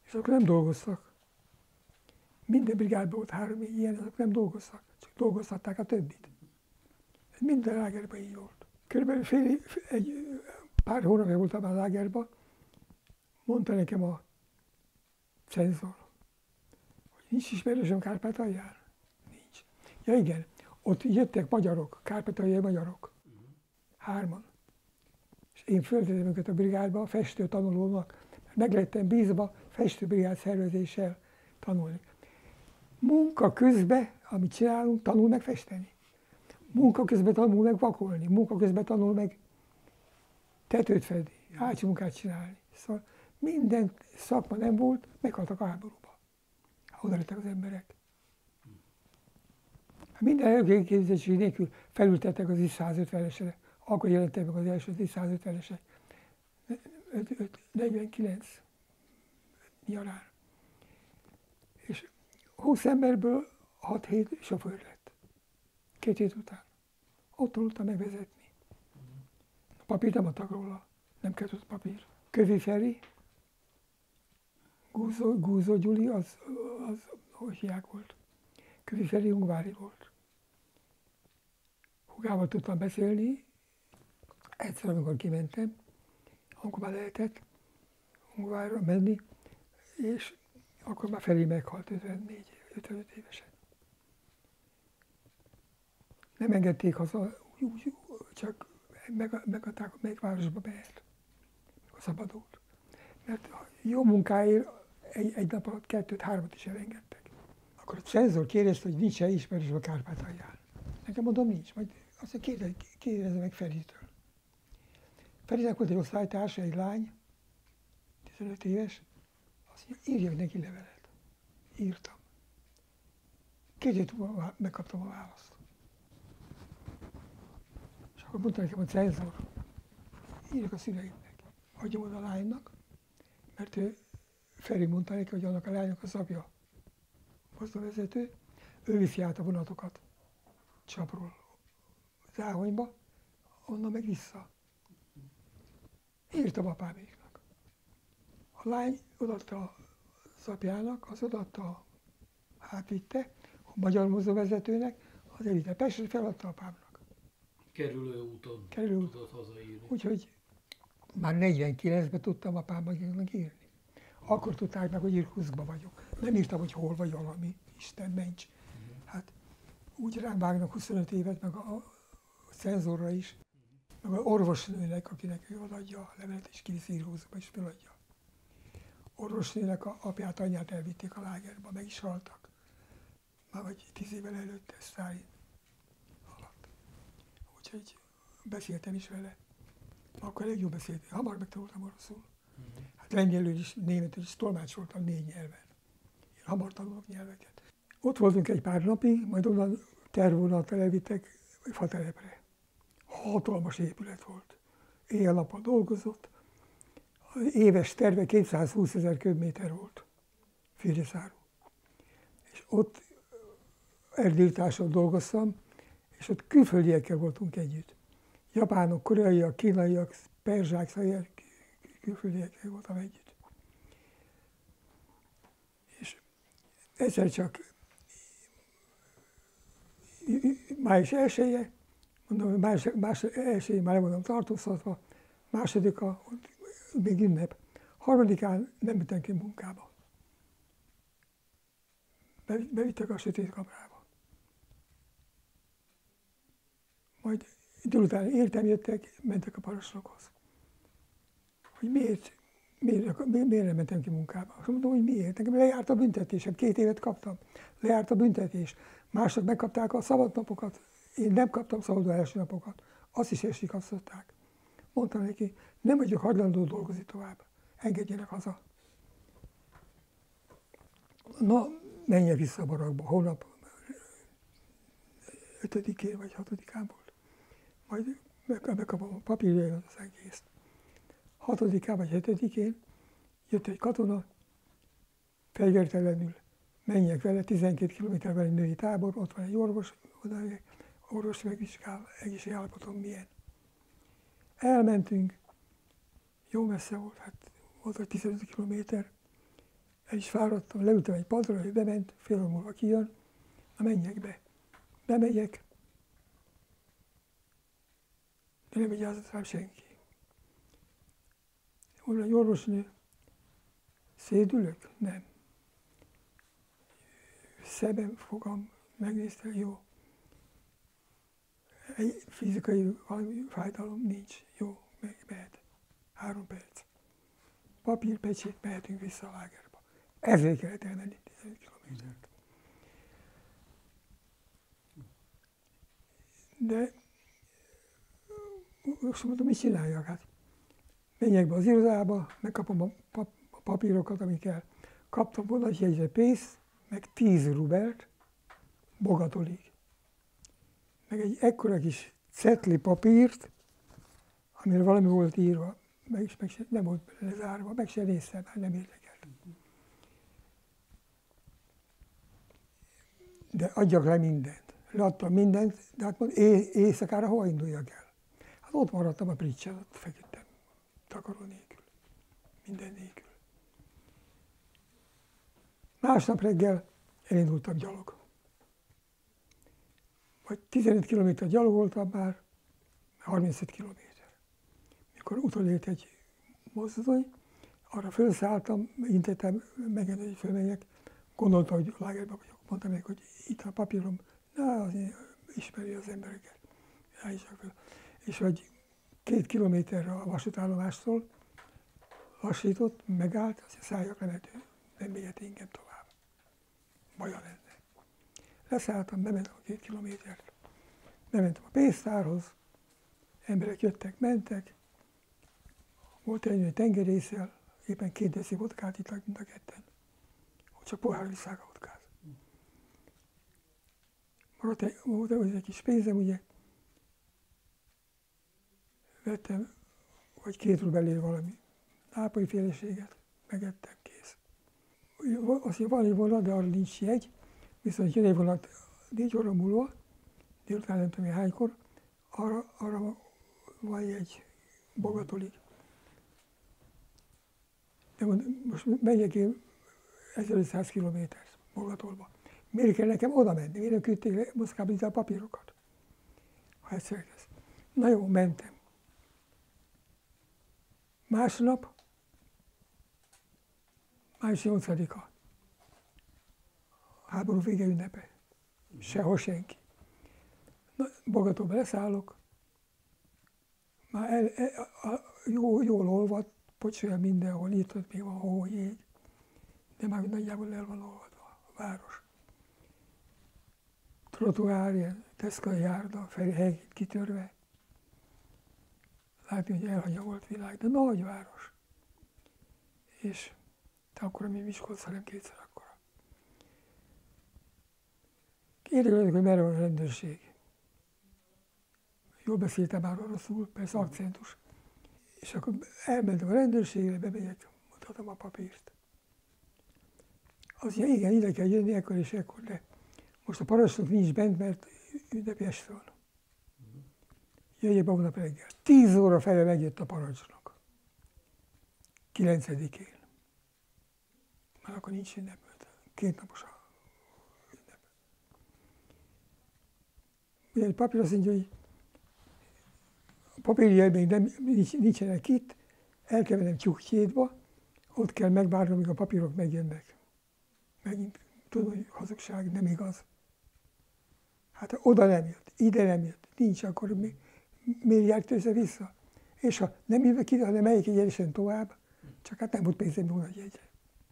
És azok nem dolgoztak. Minden brigádban volt három ilyen, azok nem dolgoztak, csak dolgoztatták a többit. Minden lágerben így volt. Körülbelül fél, egy, pár hónapja voltam a lágerban, mondta nekem a cenzor, hogy nincs ismerősöm Kárpátalján. Nincs. Ja igen, ott jöttek magyarok, kárpátaljai magyarok. Hárman. És én föltettem őket a brigádba, festő tanulónak. Meg lettem bízva festőbrigád szervezéssel tanulni. Munka közben, amit csinálunk, tanul meg festeni. Munka közben tanul meg vakolni. Munka közben tanul meg tetőt fedni, ácsi munkát csinálni. Szóval minden szakma nem volt, meghaltak a háborúba. Oda lettek az emberek. Minden előképzettség nélkül felültettek az I száz ötvenesre. Akkor jelentek meg az első I száz ötvenesek. negyvenkilenc nyarán. És húsz emberből hat-hét sofőr lett. Két hét után. Ott tanultam megvezetni. A papírt nem adtak róla. Nem kellett papír. Kövi Feri, Gúzó, Gúzó Gyuli, az, az, hogy hiák volt. Kövi Feri ungvári volt. Hugával tudtam beszélni. Egyszer, amikor kimentem, akkor már lehetett Ungvárra menni, és akkor már Feri meghalt ötvennégy, ötvenöt évesen. Nem engedték haza, úgy, csak meg, megadták, melyik városba beért, mikor szabadult. Mert jó munkáért egy, egy nap alatt kettőt, hármat is elengedtek. Akkor a cenzor kérdezte, hogy nincs-e ismerős a Kárpátalján. Nekem mondom, nincs, majd azt mondja, kérdezze meg Feritől. Ferinek volt egy osztálytársa, egy lány, tizenöt éves, azt mondja, írjak neki levelet. Írtam. Két hét múlva megkaptam a választ. És akkor mondta nekem a cenzor, írjak a szüleimnek, adjam oda a lánynak, mert ő, Feri mondta neki, hogy annak a lánynak az apja mozdonyvezető, ő viszi át a vonatokat Csapról Záhonyba, onnan meg vissza. Írtam apáméknak. A lány odaadta az apjának, az odaadta, átvitte a magyar mozdonyvezetőnek, az elvitte Pestre, feladta apámnak. Kerülő úton Kerülő úton. tudott hazaírni. Úgyhogy már negyvenkilencben tudtam apámnak írni. Akkor tudták meg, hogy Irkutskban vagyok. Nem írtam, hogy hol vagy valami, Isten ments. Hát úgy rám vágnak huszonöt évet, meg a, a cenzorra is, meg az orvosnőnek, akinek ő adja a levelet, és kiviszi Irkutskba, és feladja. Orvosnőnek a apját, anyját elvitték a lágerba, meg is haltak. Már vagy tíz évvel előtte Sztálin alatt. Úgyhogy beszéltem is vele. Akkor elég jól beszéltem. Hamar megtanultam oroszul. Hát lengyelül is, németül is tolmácsoltam négy nyelven. Én hamar tanulok nyelveket. Ott voltunk egy pár napig, majd onnan tervvonattal elvittek Fatelepre. Hatalmas épület volt. Éjjel-nappal dolgozott. Az éves terve kétszázhúszezer köbméter volt. Füriyeszárú. És ott erdőirtáson dolgoztam, és ott külföldiekkel voltunk együtt. Japánok, koreaiak, kínaiak, perzsák, szóval külföldiekkel voltam együtt. És egyszer csak május elsője, mondom, hogy május, május elsőjén már le voltam tartóztatva, másodika, még ünnep. Harmadikán nem mentem ki munkába. Bevittek a sötét kamrába. Majd délután értem jöttek, mentek a parancsnokhoz. Hogy miért, miért, miért nem mentem ki munkába. Azt mondom, hogy miért. Nekem lejárt a büntetésem. Két évet kaptam. Lejárt a büntetés. Mások megkapták a szabadnapokat. Én nem kaptam szabadon első napokat. Azt is elsikasztották. Mondtam neki, nem vagyok hajlandó dolgozni tovább. Engedjenek haza. Na, menjek vissza a barakba. Holnap ötödikén vagy hatodikán volt. Majd megkapom a papírjaimat az egészt. Hatodikán vagy hetedikén jött egy katona, fegyvertelenül, menjek vele, tizenkét kilométerben egy női tábor, ott van egy orvos, oda orvos megvizsgál, egészségi állapotom milyen. Elmentünk, jó messze volt, hát volt vagy tizenöt kilométer, El is fáradtam, leültem egy padra, hogy bement, fél óra múlva kijön, na menjek be. Bemegyek, de nem vigyázott rám senki. Mondom, egy orvosnő, szédülök? Nem. Szemem, fogam, megnézte, jó. Egy fizikai valami fájdalom nincs, jó, meg mehet. Három perc. Papír, pecsét, mehetünk vissza a lágerba. Ezért kellett elmenni tizenöt kilométert. De most mondom, mit csináljak? Hát menjek be az irodába, megkapom a, pap, a papírokat, amik kell. Kaptam volna egy jegyre pénzt, meg tíz rubelt, Bogatolig. Meg egy ekkora kis cetli papírt, amire valami volt írva, meg is meg se, nem volt lezárva, meg se néztem, hát nem érdekelt. De adjak le mindent. Leadtam mindent, de hát mondom, é- éjszakára hova induljak el? Hát ott maradtam a Pricsán, ott feküdtem, takaró nélkül, minden nélkül. Másnap reggel elindultam gyalog. Vagy tizenöt kilométer gyalogoltam már, harmincöt kilométer. Mikor utolért egy mozdony, arra felszálltam, intettem, megint, hogy fölmegyek. Gondoltam, hogy lágerben vagyok. Mondtam meg, hogy itt a papírom, na, azért ismeri az embereket. És hogy két kilométerre a vasútállomástól lassított, megállt, azért szálljak le, mert nem mehet engem tovább. Baja lenne. Leszálltam, bementem a két kilométert. Bementem a pénztárhoz, emberek jöttek, mentek. Volt egy tengerésszel, éppen két deci vodkát ittak mind a ketten. Csak pohár visszága vodkát. Maradt egy, volt egy kis pénzem, ugye. Vettem, vagy két rubelért valami nápolyi féleséget, megettem, kész. Azt mondja, van egy vonat, de arra nincs jegy, viszont jön egy vonat négy óra múlva, délután nem tudom hánykor, arra, arra van egy Bogatolig. De most megyek én ezerötszáz kilométert Bogatolba. Miért kell nekem oda menni? Miért nem küldték le Moszkvába ide a papírokat? Ha egyszer lesz. Na jó, mentem. Másnap, május nyolcadika, háború vége ünnepe. Sehol senki. Na, Bogatóba leszállok, már el, el, a, jó, jól olvadt, pocsolya mindenhol, nyitott, még van hó, jég, de már nagyjából el van olvadva a város. Trottoár, ilyen teszkai járda, hely kitörve. Látni, hogy elhanyagolt világ, de nagy város. És te akkor mi Miskolc, hanem kétszer akkora. Érdekelődök, hogy merre van a rendőrség. Jól beszéltem már oroszul, persze akcentus. És akkor elmentem a rendőrségre, bemegyek, mutatom a papírt. Azt mondja, igen, ide kell jönni ekkor és ekkor, de most a parancsnok nincs bent, mert ünnepi este van. Jöjjek be holnap reggel. Tíz óra felé megjött a parancsnok. Kilencedikén. Már akkor nincs ünnep, két napos a ünnep. Ugye egy papír azt mondja, hogy a papírjai még nem, nincsenek itt, el kell mennem Tyuktjédba, ott kell megvárnom, amíg a papírok megjönnek. Megint tudom, hogy hazugság, nem igaz. Hát oda nem jött, ide nem jött, nincs, akkor mi, miért járt össze-vissza? És ha nem jövök ide, hanem melyik egyenesen tovább, csak hát nem volt pénzem volna egy jegyre.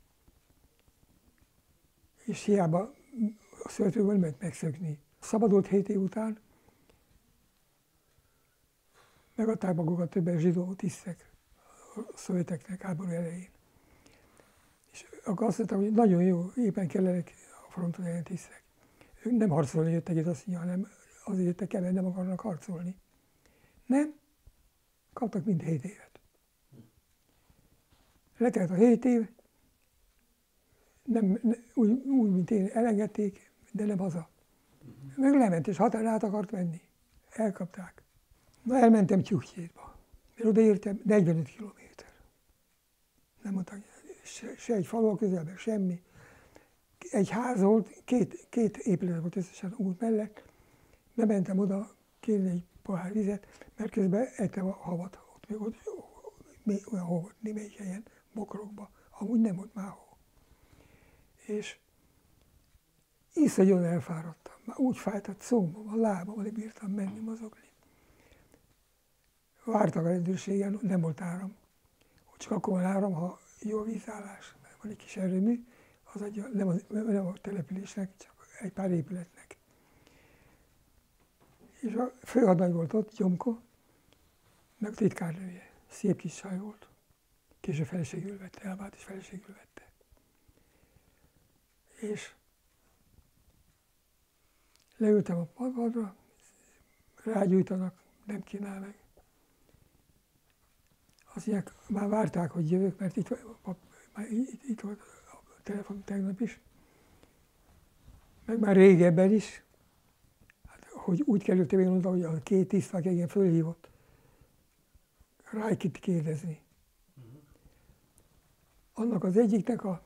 És hiába a szövetőből ment megszökni. Szabadult hét év után, megadták magukat többen zsidó tisztek a szovjeteknek háború elején. És akkor azt mondtam, hogy nagyon jó, éppen kellenek a fronton ilyen tisztek. Ők nem harcolni jöttek itt, azt mondja, hanem azért jöttek el, mert nem akarnak harcolni. Nem, kaptak mind hét évet. Letelt a hét év, nem, nem, úgy, úgy, mint én, elengedték, de nem haza. Meg lement, és határán át akart menni. Elkapták. Na, elmentem Tyuktjédba. Mert odaértem negyvenöt kilométer. Nem mondták, se, se egy falu a közelben, semmi. Egy ház volt, két, két épület volt összesen út mellett. Bementem oda kérni egy pohár vizet, mert közben ettem a havat. Ott még ott, még olyan hó volt, némelyik helyen, bokrokba. Amúgy nem volt máshol. És iszonyúan elfáradtam. Már úgy fájt a combom, a lábam, alig bírtam menni, mozogni. Vártak a rendőrségen, nem volt áram. Csak akkor van áram, ha jó a vízállás. Van egy kis erőmű, az adja, nem, a, nem a településnek, csak egy pár épületnek. És a főhadnagy volt ott, Gyomko, meg a titkárnője. Szép kis csaj volt. Később feleségül vette, elvált és feleségül vette. És leültem a padra, rágyújtanak, nem kínál meg. Azt mondják, már várták, hogy jövök, mert itt, már itt, itt volt a telefon tegnap is, meg már régebben is, hát, hogy úgy kerültem én oda, hogy a két tiszt, aki engem fölhívott, Rájkit kérdezni. Annak az egyiknek a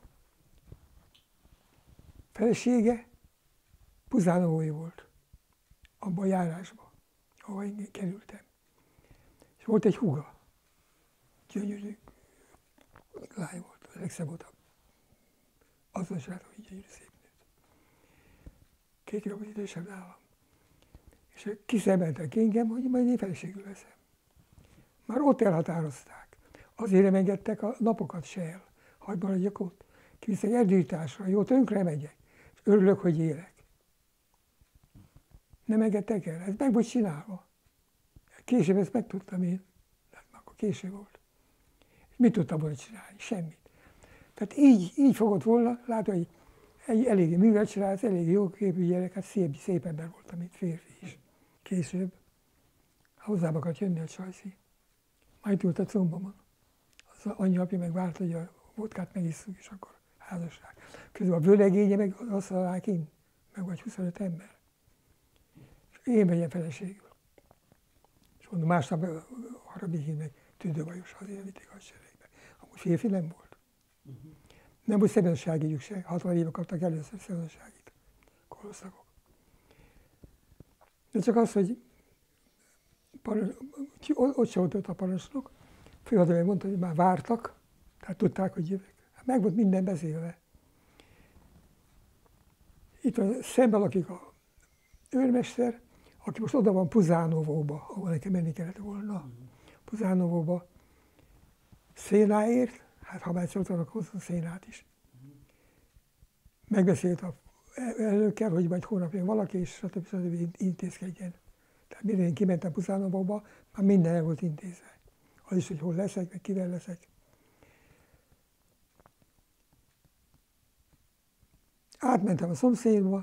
felesége Puzánovói volt, abban a járásban, ahol én kerültem. És volt egy húga, gyönyörű lány volt, a legszebb azon is látom, hogy gyönyörű szép nőt. Két évvel idősebb nálam. És kiszemeltek engem, hogy majd én feleségül veszem. Már ott elhatározták. Azért nem engedtek a napokat se el. Hadd maradjak ott. Kiviszek erdőításra, jó, tönkre megyek. És örülök, hogy élek. Nem engedtek el. Ez meg volt csinálva. Később ezt megtudtam én. De akkor késő volt. És mit tudtam volna csinálni? Semmit. Tehát így, így fogott volna, látod, hogy egy eléggé művelt srác, eléggé jóképű gyerek, hát szép, szép ember voltam, mint férfi is. Később hozzám akart jönni a csajszi. Majd ült a combomon. Az anyja, apja meg várt, hogy a vodkát megisszuk, és akkor házasság. Közben a vőlegénye meg azt alá kint, meg vagy huszonöt ember. És én megyem feleségül. És mondom, másnap Harabigin meg tüdőbajos, azért vitték a hadseregbe. Amúgy férfi nem volt. Uh-huh. Nem volt személyiségük se. hatvan éve kaptak először személyiségit. Korosztagok. De csak az, hogy parancs, ott se volt a parancsnok, főhadnagy mondta, hogy már vártak, tehát tudták, hogy jövök. Meg volt minden beszélve. Itt van szemben lakik a őrmester, aki most oda van Puzánovóba, ahol nekem menni kellett volna. Puzánovóba szénáért, hát ha már egyszer ott van, akkor hozzon szénát is. Megbeszélt a elnökkel, hogy majd hónap jön valaki, és stb. stb. Intézkedjen. Tehát mire én kimentem Puzánovóba, már minden el volt intézve. Az is, hogy hol leszek, meg kivel leszek. Átmentem a szomszédba,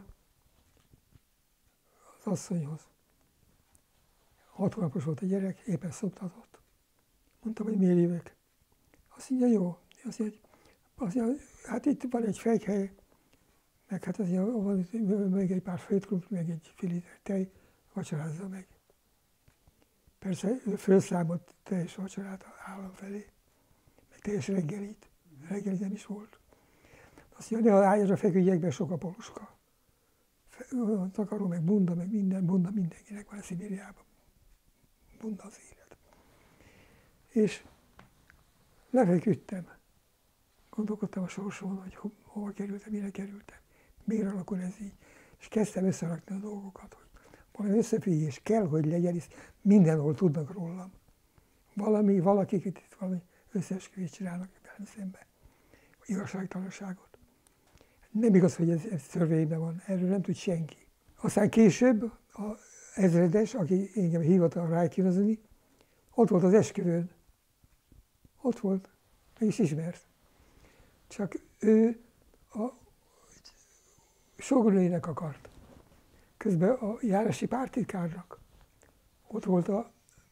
az asszonyhoz. Hat hónapos volt a gyerek, éppen szoptatott. Mondtam, hogy miért jövök. Azt mondja, jó. Azt mondja, azt mondja, hát itt van egy fegyhely, meg hát azt mondja, van még egy pár főtkrumpli, meg egy fél liter tej, vacsorázza meg. Persze fölszámolt teljes vacsorát állam felé, meg teljes reggelit. Reggelit nem is volt. Azt mondja, ne ágyasra feküdjek be, sok a poloska. Takaró, meg bunda, meg minden, bunda mindenkinek van a Szibériában. Bunda az élet. És lefeküdtem. Gondolkodtam a sorson, hogy ho, hova kerültem, mire kerültem. Miért alakul ez így? És kezdtem összerakni a dolgokat, hogy valami összefüggés kell, hogy legyen, és mindenhol tudnak rólam. Valami, valakik itt valami összeesküvést csinálnak velem szemben. Igazságtalanságot. Nem igaz, hogy ez, ez törvényben van, erről nem tud senki. Aztán később a ezredes, aki engem hivatal rákínozni, ott volt az esküvőn. Ott volt, meg is ismert. Csak ő a sógornőjének akart. Közben a járási pártitkárnak ott volt a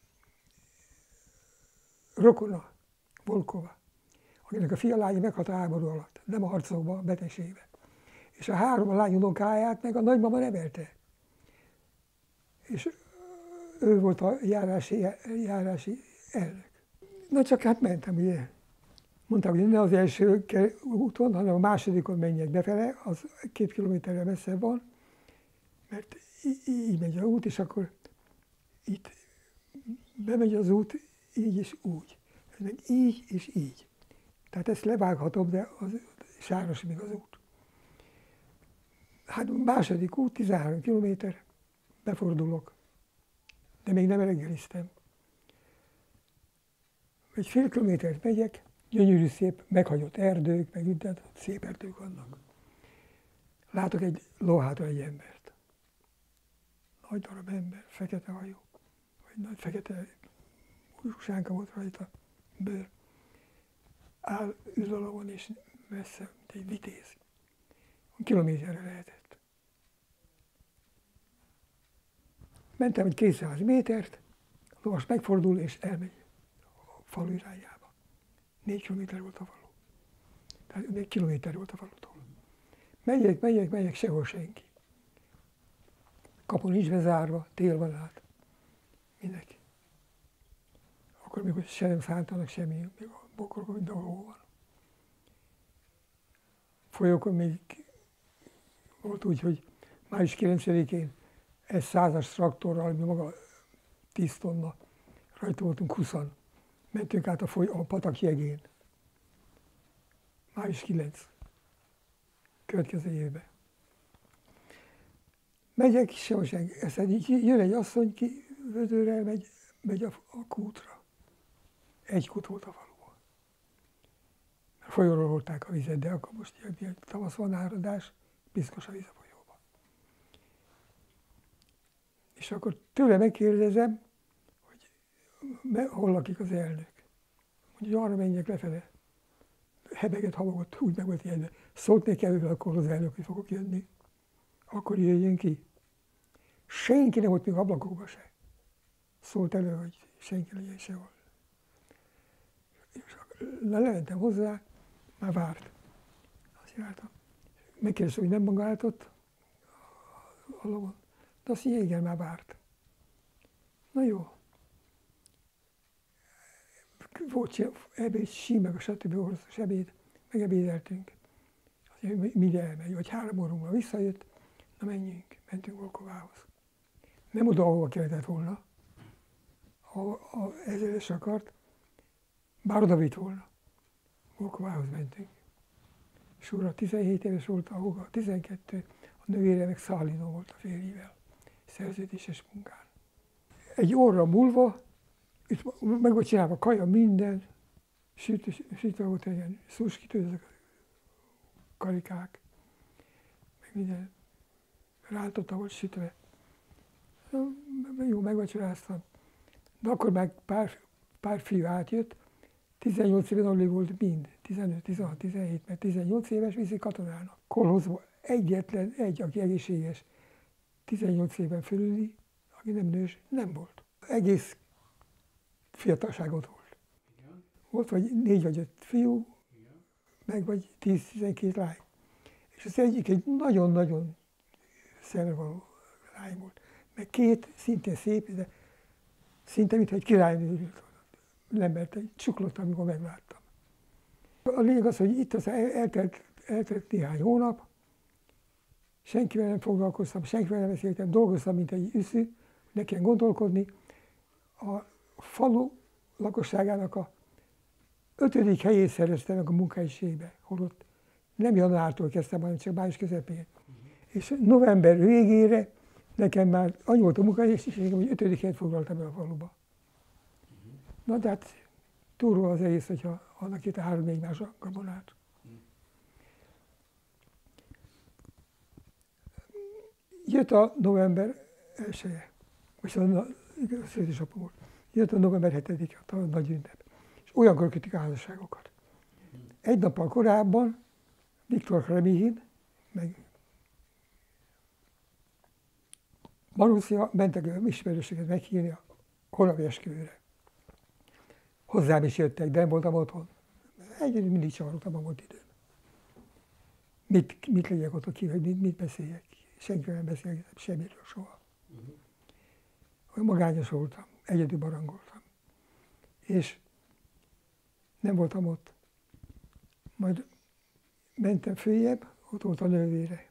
rokona, Volkova, akinek a fia lánya meghalt a háború alatt, nem a harcokban, a betegségben. És a három a lány unokáját meg a nagymama nevelte. És ő volt a járási, járási elnök. Na csak hát mentem, ugye. Mondták, hogy ne az első úton, hanem a másodikon menjek befele, az két kilométerre messzebb van, mert így megy az út, és akkor itt bemegy az út így és úgy. Ez meg így és így. Tehát ezt levághatom, de az sáros még az út. Hát második út, tizenhárom kilométer, befordulok, de még nem reggeliztem. Egy fél kilométert megyek, gyönyörű szép, meghagyott erdők, meg minden, szép erdők vannak. Látok egy lóháton egy embert. Nagy darab ember, fekete hajú, vagy nagy fekete sánka volt rajta, bőr. Áll, ül a lovon és messze, mint egy vitéz. Kilométerre lehetett. Mentem egy kétszáz métert, a lovas megfordul és elmegy a falu irányába. Négy kilométer volt a falu. Tehát négy kilométer volt a falutól. Megyek, megyek, megyek, sehol senki. Kapu nincs bezárva, tél van át. Mindenki. Akkor még se nem szántanak semmi, még a bokorokon mindenhol van. Folyókon még volt úgy, hogy május kilencedikén egy százas traktorral, mi maga tíz tonna, rajta voltunk húszan. Mentünk át a, foly, a patak jegén. május kilencedike. Következő évben. Megyek, sehol senki. Aztán jön egy asszony, ki vödörrel megy, megy a, a kútra. Egy kút volt a faluban. Mert folyóról hordták a vizet, de akkor most ilyen tavasz van áradás, piszkos a víz a folyóban. És akkor tőle megkérdezem, hogy hol lakik az elnök. Mondja, hogy arra menjek lefele. Hebeget, habogott, úgy meg volt ilyen, szólt neki előre, akkor az elnök, hogy fogok jönni. Akkor jöjjön ki. Senki nem volt még ablakokban se. Szólt elő, hogy senki legyen sehol. És akkor lementem hozzá, már várt. Azt jártam. Megkérdeztem, hogy nem magáltott a lovon. De azt mondja, igen, már várt. Na jó. Volt ebéd, sí, meg a stb. Oroszos ebéd, megebédeltünk. Azt mondja, mindjárt elmegy, vagy három óra múlva visszajött, na menjünk, mentünk Volkovához. Nem oda, ahova kellett volna, ahova ezredes akart, bár oda vitt volna. Volkovához mentünk. Súra tizenhét éves volt a húga, tizenkettő, a nővére meg Szálino volt a férjével, szerződéses munkán. Egy óra múlva, itt meg volt csinálva kaja, minden, sütve volt ilyen szúskítőzök, karikák, meg minden rántotta volt sütve. Jó, megvacsoráztam. De akkor meg pár, pár fiú átjött, tizennyolc éven aluli volt mind, tizenöt, tizenhat, tizenhét, mert tizennyolc éves viszi katonának. Kolhozban egyetlen egy, aki egészséges, tizennyolc éven fölüli, aki nem nős, nem volt. Egész fiatalságot volt. Igen. Volt vagy négy vagy öt fiú, igen, meg vagy tíz-tizenkét lány. És az egyik egy nagyon-nagyon szervaló lány volt. Meg két szintén szép, de szinte mintha egy királynő ült. Nem mert egy csuklott, amikor megláttam. A lényeg az, hogy itt az eltelt, eltelt néhány hónap, senkivel nem foglalkoztam, senkivel nem beszéltem, dolgoztam, mint egy üszű, ne kell gondolkodni. A falu lakosságának a ötödik helyét szereztem meg a munkahelyiségbe, holott nem januártól kezdtem, hanem csak május közepén. Uh-huh. És november végére nekem már annyi volt a munkahelyiségem, hogy ötödik helyet foglaltam el a faluba. Uh-huh. Na de hát túlról az egész, hogyha annak itt három-négy más gabonát. Uh-huh. Jött a november elseje, most a születésnapom volt. Jött a november hetedike, a nagy ünnep. És olyankor kötik a házasságokat. Egy nappal korábban Viktor Kremihin, meg Marussia mentek a ismerősöket meghívni a holnapi esküvőre. Hozzám is jöttek, de nem voltam otthon. Egyedül mindig csavarogtam, ha volt időm. Mit, mit legyek ott ki, hogy mit, mit beszéljek. Senkivel nem beszélgetem, semmiről soha. Olyan magányos voltam, egyedül barangoltam. És nem voltam ott. Majd mentem följebb, ott volt a nővére,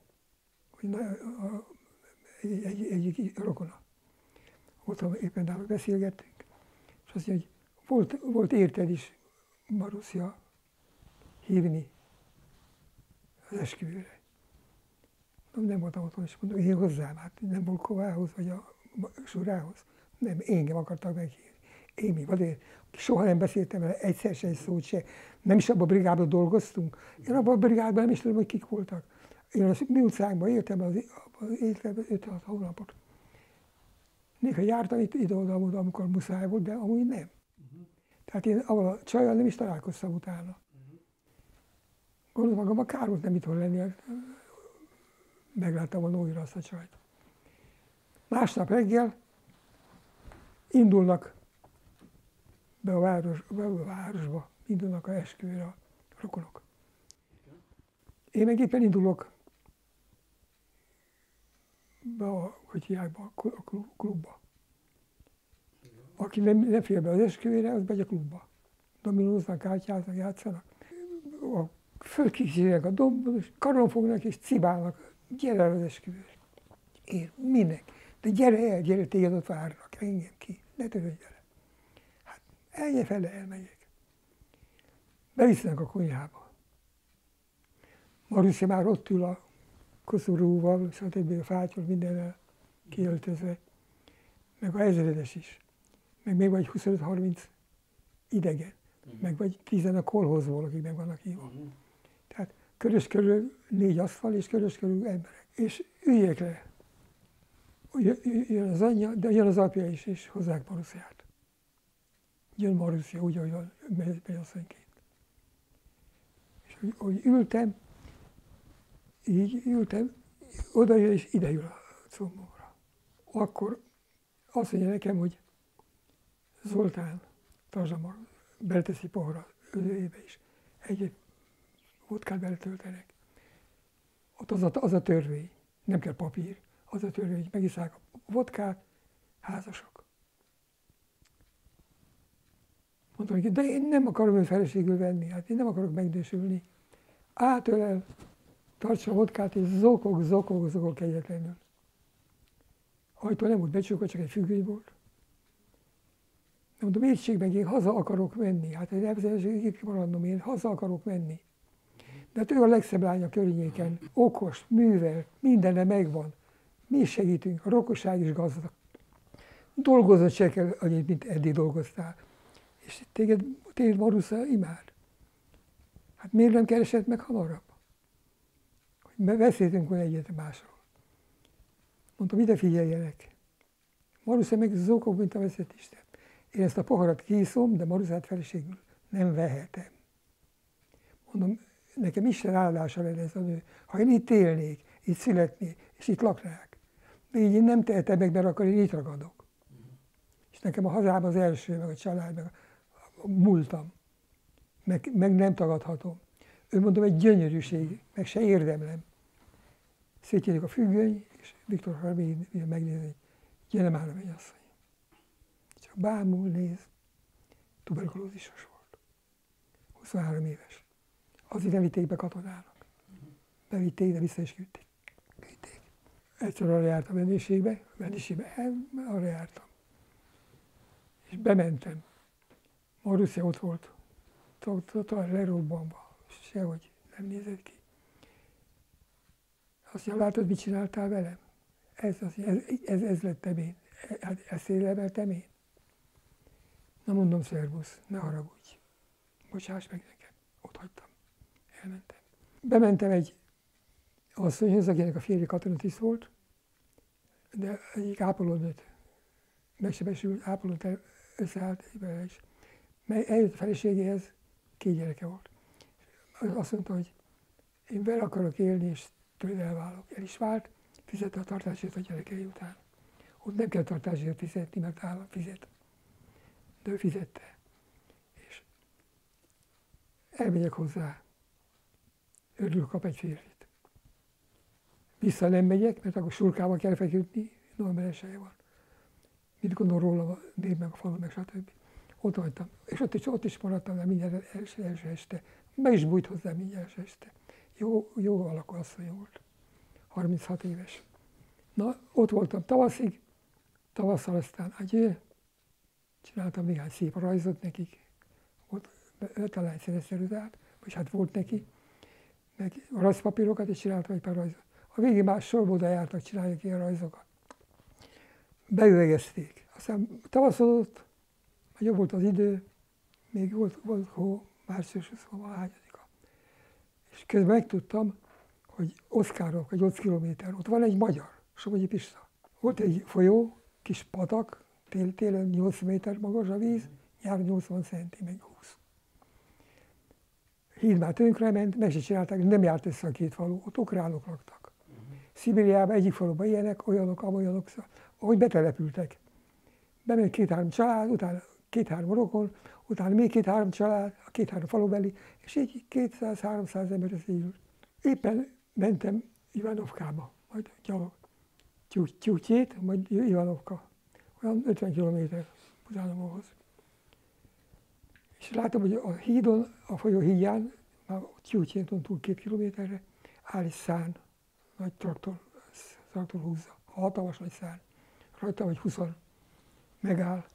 egy, egy, egyik rokona. Ott éppen nála beszélgettünk, és azt mondja, hogy volt, volt érted is Marussia hívni az esküvőre. Nem voltam otthon, és mondom, én hozzám, hát nem volt Kovához, vagy a Surához. Nem, engem akartak meghívni. Én mi vadért? Soha nem beszéltem vele, egyszer se egy szót se. Nem is abban a brigádban dolgoztunk. Én abban a brigádban nem is tudom, hogy kik voltak. Én a mi utcánkban éltem az, az életben öt-hat hónapot. Néha jártam itt ide-oda, amikor muszáj volt, de amúgy nem. Uh-huh. Tehát én avval a csajjal nem is találkoztam utána. Uh-huh. Gondolom magam, a kár volt nem itthon lenni, megláttam volna újra azt a csajt. Másnap reggel indulnak be a, város, be a városba, indulnak a esküvőre a rokonok. Én meg éppen indulok be a, hogy hívják be a klubba. Aki nem, nem fél be az esküvőre, az megy a klubba. Dominóznak, kártyáznak, játszanak. Fölkísérnek a dombon, és karon fognak és cibálnak. Gyere el az esküvőre. Én, minek? De gyere el, gyere, téged ott várnak, engem ki, ne törődj vele. Hát elje fele elmegyek. Bevisznek a konyhába. Marussia már ott ül a koszorúval, stb. A fátyol mindennel kiöltözve. Meg a ezredes is. Meg még vagy huszonöt-harminc idegen. Uh-huh. Meg vagy tizen a kolhozból, akik meg vannak hívva. Uh-huh. Tehát körös körül négy asztal, és körös körül emberek. És üljék le. Jön az anyja, de jön az apja is, és hozzák Marussiát. Jön Marussia, úgy, ahogy van, mennyasszonyként. És hogy, hogy ültem, így ültem, oda jön, és ide jön a combomra. Akkor azt mondja nekem, hogy Zoltán, tartsd már, beleteszi pohara ölőjébe is. Egy vodkát beletöltenek. Ott az a, az a törvény, nem kell papír, az a törvény, hogy megisszák a vodkát, házasok. Mondtam neki, de én nem akarom őt feleségül venni, hát én nem akarok megdősülni. Átölel, tartsa a vodkát, és zokog, zokog, zokog kegyetlenül. Ajtó nem volt becsukva, csak egy függöny volt. Mondom, értsék meg, én haza akarok menni. Hát én maradnom, én haza akarok menni. De hát ő a legszebb lány a környéken, okos, művel, mindenne megvan. Mi is segítünk, a rokkosság is gazdag. Dolgozott se kell annyit, mint eddig dolgoztál. És téged, téged Marussia imád. Hát miért nem keresett meg hamarabb? Hogy beszéltünk volna egyet másról. Mondtam, ide figyeljenek. Marussia meg zokog, mint a veszett Isten. Én ezt a poharat kiiszom, de Marussiát feleségül nem vehetem. Mondom, nekem Isten áldása lenne ez a nő. Ha én itt élnék, itt születnék, és itt laknák. De így én nem tehetem meg, mert akkor én itt ragadok. Mm. És nekem a hazám az első, meg a család, meg a, a múltam. Meg, meg nem tagadhatom. Ő mondom, egy gyönyörűség, meg se érdemlem. Szétjénik a függöny, és Viktor Harmény megnézni, hogy gyere már a mennyasszony. Csak bámul, néz, tuberkulózisos volt. huszonhárom éves. Azért nem vitték be katonának. Bevitték, de vissza is küldték. küldték. Egyszer arra jártam a vendégségbe, a vendégségbe, arra jártam. És bementem. Marussia ott volt. Talán lerobbanva, sehogy nem nézett ki. Azt mondja, látod, mit csináltál velem? Ez, ez, ez, ez lettem én. Ezt éleveltem én. Na mondom, szervusz, ne haragudj. Bocsáss meg nekem. Ott hagytam. Elmentem. Bementem egy asszonyhoz, akinek a férje katonatiszt volt, de egyik ápolónőt megsebesült, ápolónőt összeállt vele is. Eljött a feleségéhez, két gyereke volt. Azt mondta, hogy én vele akarok élni, és tőle elválok. El is vált, fizette a tartásért a gyerekei után. Ott nem kell tartásért fizetni, mert állam fizet. De ő fizette. És elmegyek hozzá. Örül, kap egy férfit. Vissza nem megyek, mert akkor surkával kell feküdni, november elsője van. Mit gondol róla, név meg a falu, meg stb. Ott hagytam. És ott is, ott is maradtam, mert minden első, első este Be is bújt hozzá mindjárt este. Jó, jó alakú asszony volt. harminchat éves. Na, ott voltam tavaszig, tavasszal aztán agyél, csináltam néhány szép rajzot nekik, volt talán színeszerű át, vagy hát volt neki, meg rajzpapírokat is csináltam egy pár rajzot. A végén már sorba oda jártak csinálni ilyen rajzokat. Beüvegezték. Aztán tavaszodott, jobb volt az idő, még volt, volt hó, március huszonhányadika. És közben megtudtam, hogy Oszkárok, egy nyolc kilométer, ott van egy magyar, Somogyi Pista. Volt egy folyó, kis patak, tél, télen nyolc méter magas a víz, nyáron nyolcvan centi, meg húsz. Híd már tönkrement, meg se csinálták, nem járt össze a két falu, ott ukránok laktak. Szibériában egyik faluban ilyenek, olyanok, amolyanok, ahogy betelepültek. Bement két-három család, utána két-három rokon, utána még két-három család, a két-három falubeli, és így kétszáz-háromszáz ember összegyűlt. Éppen mentem Ivanovkába, majd gyalog. Tyútyét, majd Ivanovka. Olyan ötven kilométer Buzánomhoz. És látom, hogy a hídon, a folyó híján, már Tyútyéton túl két kilométerre, áll egy szán, nagy traktor, traktor húzza, hatalmas nagy szán. Rajta vagy huszon megáll.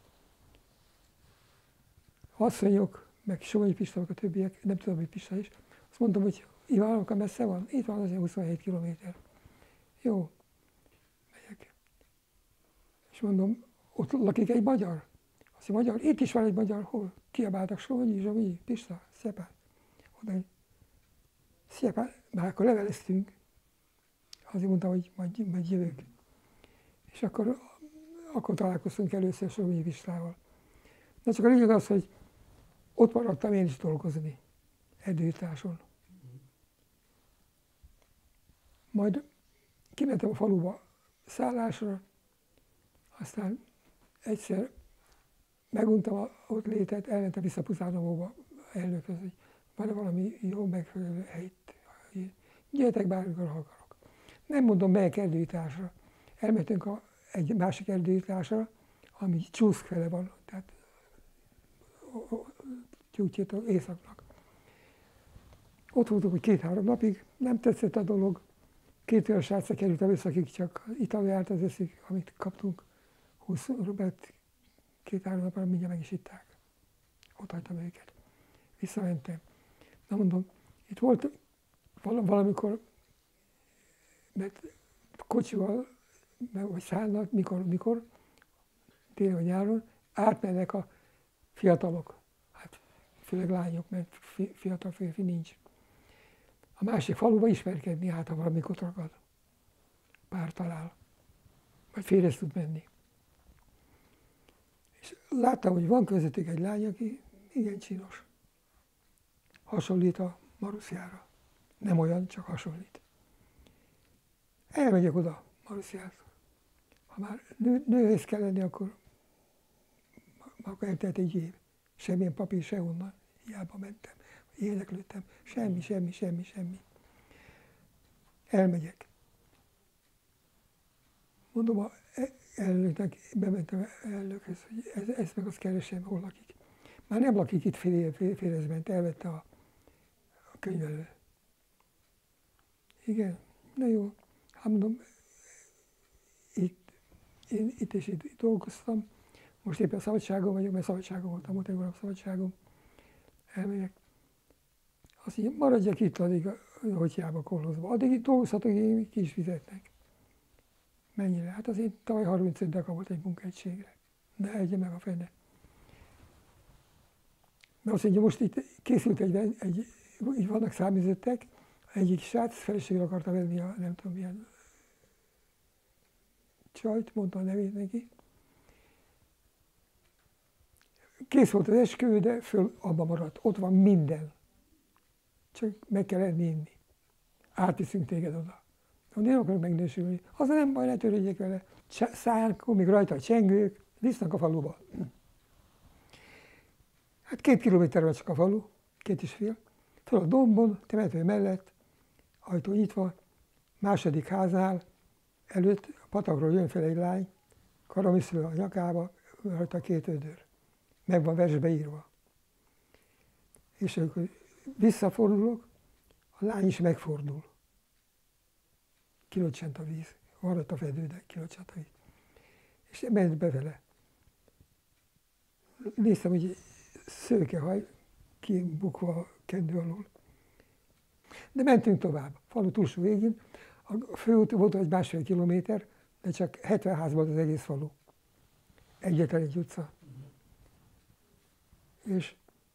Asszonyok, meg Somogyi Pista, a többiek, nem tudom, hogy Pista is. Azt mondtam, hogy Ivanovka messze van? Itt van azért huszonhét kilométer. Jó, megyek. És mondom, ott lakik egy magyar? Azt mondja, magyar? Itt is van egy magyar, hol? Kiabáltak Somogyi, Somogyi, Pista, Szepán. Oda, Szepán, már akkor leveleztünk. Azért mondtam, hogy majd, majd jövök. És akkor, akkor találkoztunk először Somogyi Pistával. De csak a lényeg az, hogy ott maradtam én is dolgozni, erdőításon. Majd kimentem a faluba szállásra, aztán egyszer meguntam a ott létet, elmentem vissza Puzánomóba elnökhöz, hogy van-e valami jó megfelelő helyt. Gyertek bármikor, ha akarok. Nem mondom, melyik erdőításra. Elmentünk a, egy másik erdőításra, ami Csúszk fele van, tehát Tyútyétől északnak. Ott voltunk, hogy két-három napig, nem tetszett a dolog. Két olyan srácra kerültem össze, akik csak italjárt az eszik, amit kaptunk. húsz rubelt két-három napra mindjárt meg is itták. Ott hagytam őket. Visszamentem. Na mondom, itt volt valamikor, mert kocsival, vagy szállnak, mikor, mikor, télen vagy nyáron, átmennek a fiatalok. Hát főleg lányok, mert fiatal férfi nincs. A másik faluba ismerkedni, hát ha valamikor ragad. Pár talál. Vagy félre tud menni. És láttam, hogy van közöttük egy lány, aki igen csinos. Hasonlít a Marusziára. Nem olyan, csak hasonlít. Elmegyek oda Marusziára. Ha már nő, nőhöz kell lenni, akkor, akkor eltelt egy év. Semmilyen papír se onnan. Hiába mentem. Érdeklődtem. Semmi, semmi, semmi, semmi. Elmegyek. Mondom a elnöknek, bementem elnökhöz, hogy ez, ezt meg azt keresem, hol lakik. Már nem lakik itt Férezben, elvette a, a könyvelő. Igen, na jó. Hát mondom, itt, én itt és itt dolgoztam. Most éppen szabadságon vagyok, mert szabadságon voltam, ott egy valami szabadságom. Elmegyek. Azt mondja, maradjak itt addig, hogy hiába kolhozba. Addig itt dolgozhatok, én ki is fizetnek. Mennyire? Hát azért tavaly harmincöt deka volt egy munkaegységre. Ne egye meg a fene. De azt mondja, most itt készült egy, egy így vannak száműzöttek, egyik srác feleségre akarta venni a nem tudom milyen csajt, mondta a nevét neki. Kész volt az esküvő, de föl abba maradt. Ott van minden. Csak meg kell enni, inni. Átviszünk téged oda. De én akarok megnősülni. Az nem baj, ne törődjék vele. Szárkó, még rajta a csengők, visznek a faluba. Hát két kilométer van csak a falu, két és fél. Föl a dombon, temető mellett, ajtó nyitva, második háznál, előtt a patakról jön fel egy lány, karamiszlő a nyakába, rajta két ödör. Meg van versbe írva. És akkor visszafordulok, a lány is megfordul. Kilocsant a víz. Maradt a fedő, de kilocsant a víz. És ment bevele. Néztem, hogy szőkehaj, kibukva a kendő alól. De mentünk tovább. A falu túlsó végén. A főút volt egy másfél kilométer, de csak hetven ház volt az egész falu. Egyetlen egy utca. És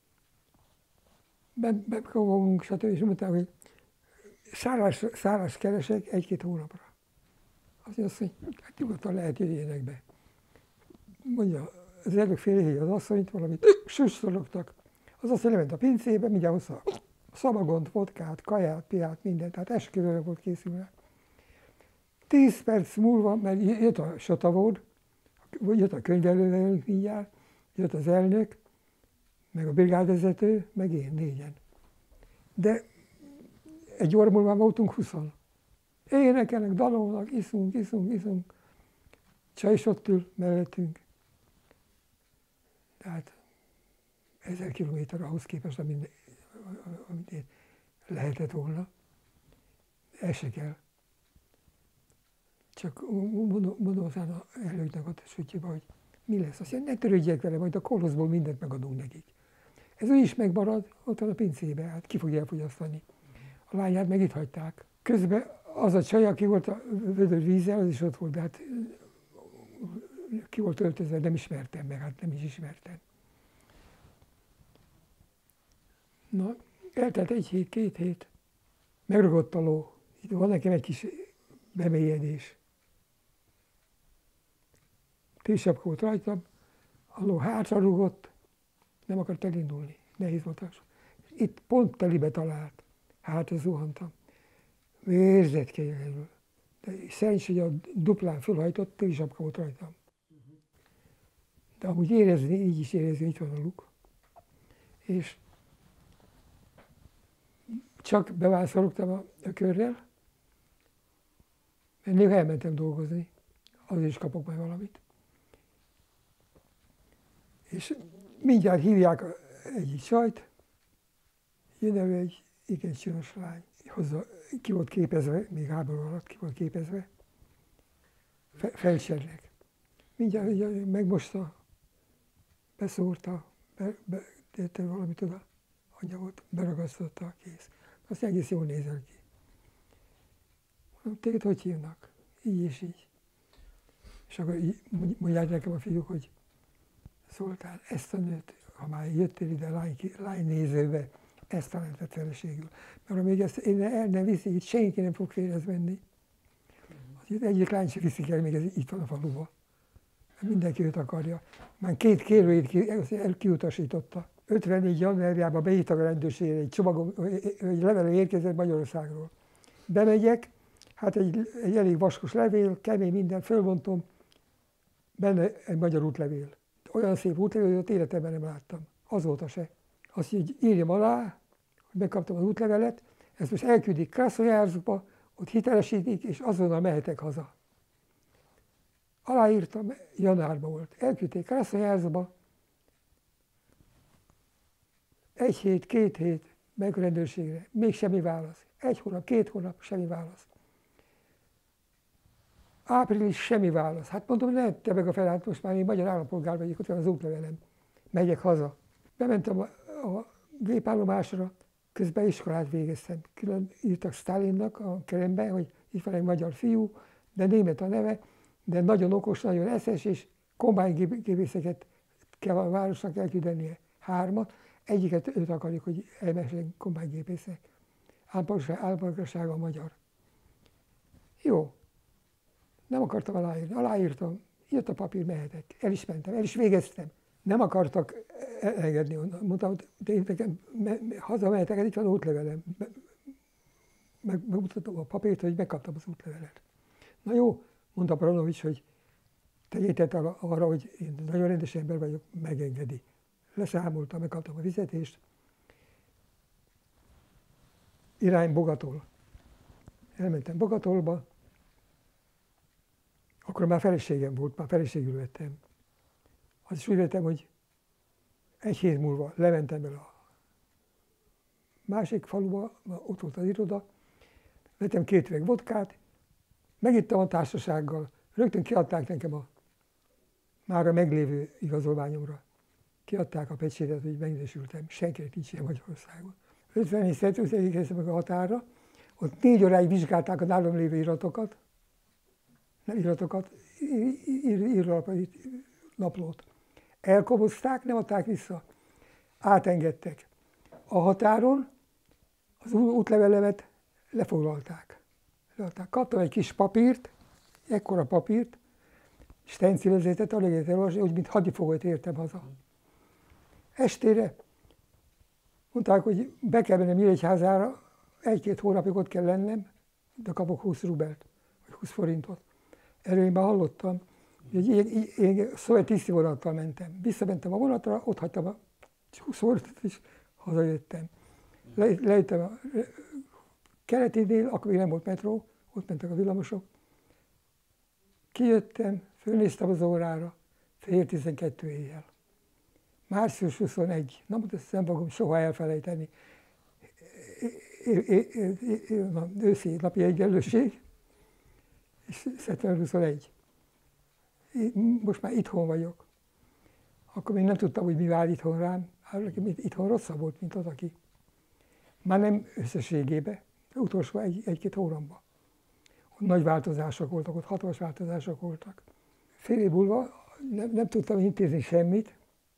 bekavogunk, stb. És mondtam, hogy szállás, szállás keresek egy-két hónapra. Azt mondja, hogy hát nyugodtan lehet, jöjjenek be. Mondja, az előbb félrehívja az asszonyt, valamit susszologtak. Az asszony lement a pincébe, mindjárt hozta szabagont, vodkát, kaját, piát, mindent, tehát esküvőre volt készülve. Tíz perc múlva, mert jött a sotavód, jött a könyvelő mindjárt, jött az elnök, meg a brigádvezető, meg én négyen. De egy óra múlva voltunk huszon. Énekelnek, dalolnak, iszunk, iszunk, iszunk. Csaj is ott ül mellettünk. Tehát ezer kilométer ahhoz képest, amit, amit én lehetett volna. Ez se kell. Csak mondom, mondom aztán az előttnek a sütjébe, hogy mi lesz. Azt mondja, ne törődjek vele, majd a koloszból mindent megadunk nekik. Ez úgy is megmarad, ott van a pincébe, hát ki fogja elfogyasztani. A lányát meg itt hagyták. Közben az a csaj, aki volt a vödör vízzel, az is ott volt, de hát ki volt öltözve, nem ismertem meg, hát nem is ismertem. Na, eltelt egy hét, két hét, megrugott a ló. Itt van nekem egy kis bemélyedés. Tésapka volt rajtam, a ló hátra rugott, nem akart elindulni, nehéz volt. Itt pont telibe talált, hátra zuhantam. Vérzett kegyelméből. De szerencsé, hogy a duplán fölhajtott, tésapka volt rajtam. De amúgy érezni, így is érezni, itt van a luk. És csak bevászorogtam a, a körrel, mert néha elmentem dolgozni, azért is kapok majd valamit. És mindjárt hívják egy csajt, jön elő egy igen csinos lány, hozzá, ki volt képezve, még háború alatt ki volt képezve, fe, felserleg. Mindjárt, mindjárt megmosta, beszórta, be, be, tette valamit oda, anyagot, beragasztotta, kész. Azt egész jól nézel ki. Mondom, téged hogy hívnak? Így és így. És akkor így mondják nekem a fiúk, hogy Zoltán, ezt a nőt, ha már jöttél ide lány, lány nézőbe, ezt találtad feleségül. Mert ha még ezt én el nem viszi, itt senki nem fog félrez venni. Az egyik lány sem viszik el, még ez itt van a faluba. Mindenki őt akarja. Már két kérőjét kiutasította. ötvennégy januárjában beírtak a rendőrségre, egy csomagom, egy levelő érkezett Magyarországról. Bemegyek, hát egy, egy elég vaskos levél, kemény minden, fölbontom, benne egy magyar útlevél. Olyan szép útlevél, hogy életemben nem láttam. Azóta se. Azt így írjam alá, hogy megkaptam az útlevelet, ezt most elküldik Krasnojarskba, ott hitelesítik, és azonnal mehetek haza. Aláírtam, januárban volt. Elküldték Krasnojarskba, egy hét, két hét meg a rendőrségre, még semmi válasz. Egy hónap, két hónap, semmi válasz. Április, semmi válasz. Hát mondom, ne te meg a felállt, most már én magyar állampolgár vagyok, ott van az útlevelem. Megyek haza. Bementem a, a gépállomásra, közben iskolát végeztem. Külön írtak Sztálinnak a kerembe, hogy itt van egy magyar fiú, de német a neve, de nagyon okos, nagyon eszes, és kombánygépészeket kell a városnak elküldenie. Hármat. Egyiket őt akarjuk, hogy elmeséljen kombánygépészek. Állampolgársága a magyar. Jó. Nem akartam aláírni. Aláírtam. Jött a papír, mehetek. El is mentem. El is végeztem. Nem akartak engedni onnan. Mondtam, hogy én nekem hazamehetek, itt van útlevelem. Meg, megmutatom a papírt, hogy megkaptam az útlevelet. Na jó, mondta Branovics, hogy tegyétek arra, hogy én nagyon rendes ember vagyok, megengedi. Leszámoltam, megkaptam a fizetést. Irány Bogatól. Elmentem Bogatolba. Akkor már feleségem volt, már feleségül vettem. Az is úgy vettem, hogy egy hét múlva lementem el a másik faluban, ott volt az iroda, vettem két üveg vodkát, megittam a társasággal, rögtön kiadták nekem a már a meglévő igazolványomra. Kiadták a pecsétet, hogy megnősültem, senkinek nincs ilyen Magyarországon. ötvennégy szeptemberében érkeztem meg a határra, ott négy óráig vizsgálták a nálam lévő iratokat, nem iratokat, írlapai naplót. Elkobozták, nem adták vissza, átengedtek. A határon az útlevelemet lefoglalták. lefoglalták. Kaptam egy kis papírt, ekkora papírt, stencilezetet, alig lehet elolvasni, úgy, mint hadifogolyt értem haza. Estére mondták, hogy be kell mennem Nyíregyházára, egy-két hónapig ott kell lennem, de kapok húsz rubelt, vagy húsz forintot. Erről én már hallottam, hogy én, én, én szovjet tisztivonattal mentem. Visszamentem a vonatra, ott hagytam a húsz forintot, és hazajöttem. Le, lejöttem a Keletinél, akkor még nem volt metró, ott mentek a villamosok. Kijöttem, fölnéztem az órára, fél tizenkettő éjjel. március huszonegy, na most ezt nem fogom soha elfelejteni. Őszi napi egyenlőség, és szeptember huszonegy. Most már itthon vagyok. Akkor még nem tudtam, hogy mi vár itthon rám. Itthon rosszabb volt, mint az, aki. Már nem összességében, de utolsó egy, egy-két hónapban. Ott nagy változások voltak, ott hatalmas változások voltak. Fél év múlva nem, nem tudtam intézni semmit.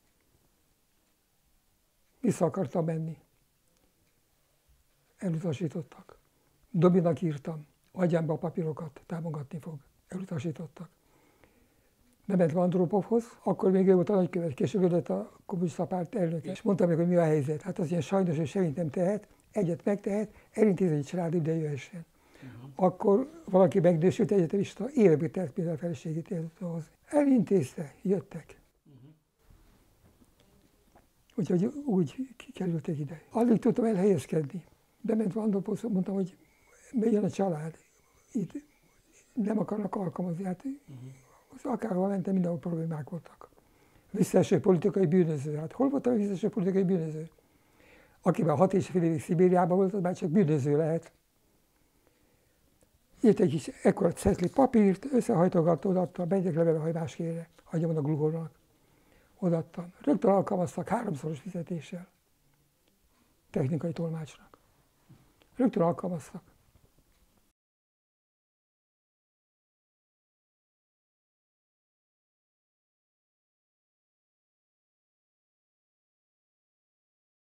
Vissza akartam menni. Elutasítottak. Dobinak írtam, adjam be a papírokat, támogatni fog. Elutasítottak. Bement Andropovhoz, akkor még ő volt a nagykövet, később ő lett a kommunista párt elnöke, és mondtam meg, hogy mi a helyzet. Hát az ilyen sajnos, hogy semmit nem tehet, egyet megtehet, elintéz egy család, ide jöhessen. Uh-huh. Akkor valaki megnősült egyetemista, évekbe telt, mint a feleségét el hozni. Elintézte, jöttek. Uh-huh. Úgyhogy úgy kerültek ide. Addig tudtam elhelyezkedni. Bement Andropovhoz, mondtam, hogy jön a család. Itt nem akarnak alkalmazni. Hát, uh-huh. Akárhol mentem, mindenhol problémák voltak. Visszaeső politikai bűnöző. Hát hol volt a visszaeső politikai bűnöző? Aki már hat és fél évig Szibériában volt, az már csak bűnöző lehet. Írt egy kis ekkora cetli papírt, összehajtogatta, odaadta, megyek levelehajváskére, hagyjam a Glugornak. Odaadtam. Rögtön alkalmaztak háromszoros fizetéssel. Technikai tolmácsnak. Rögtön alkalmaztak.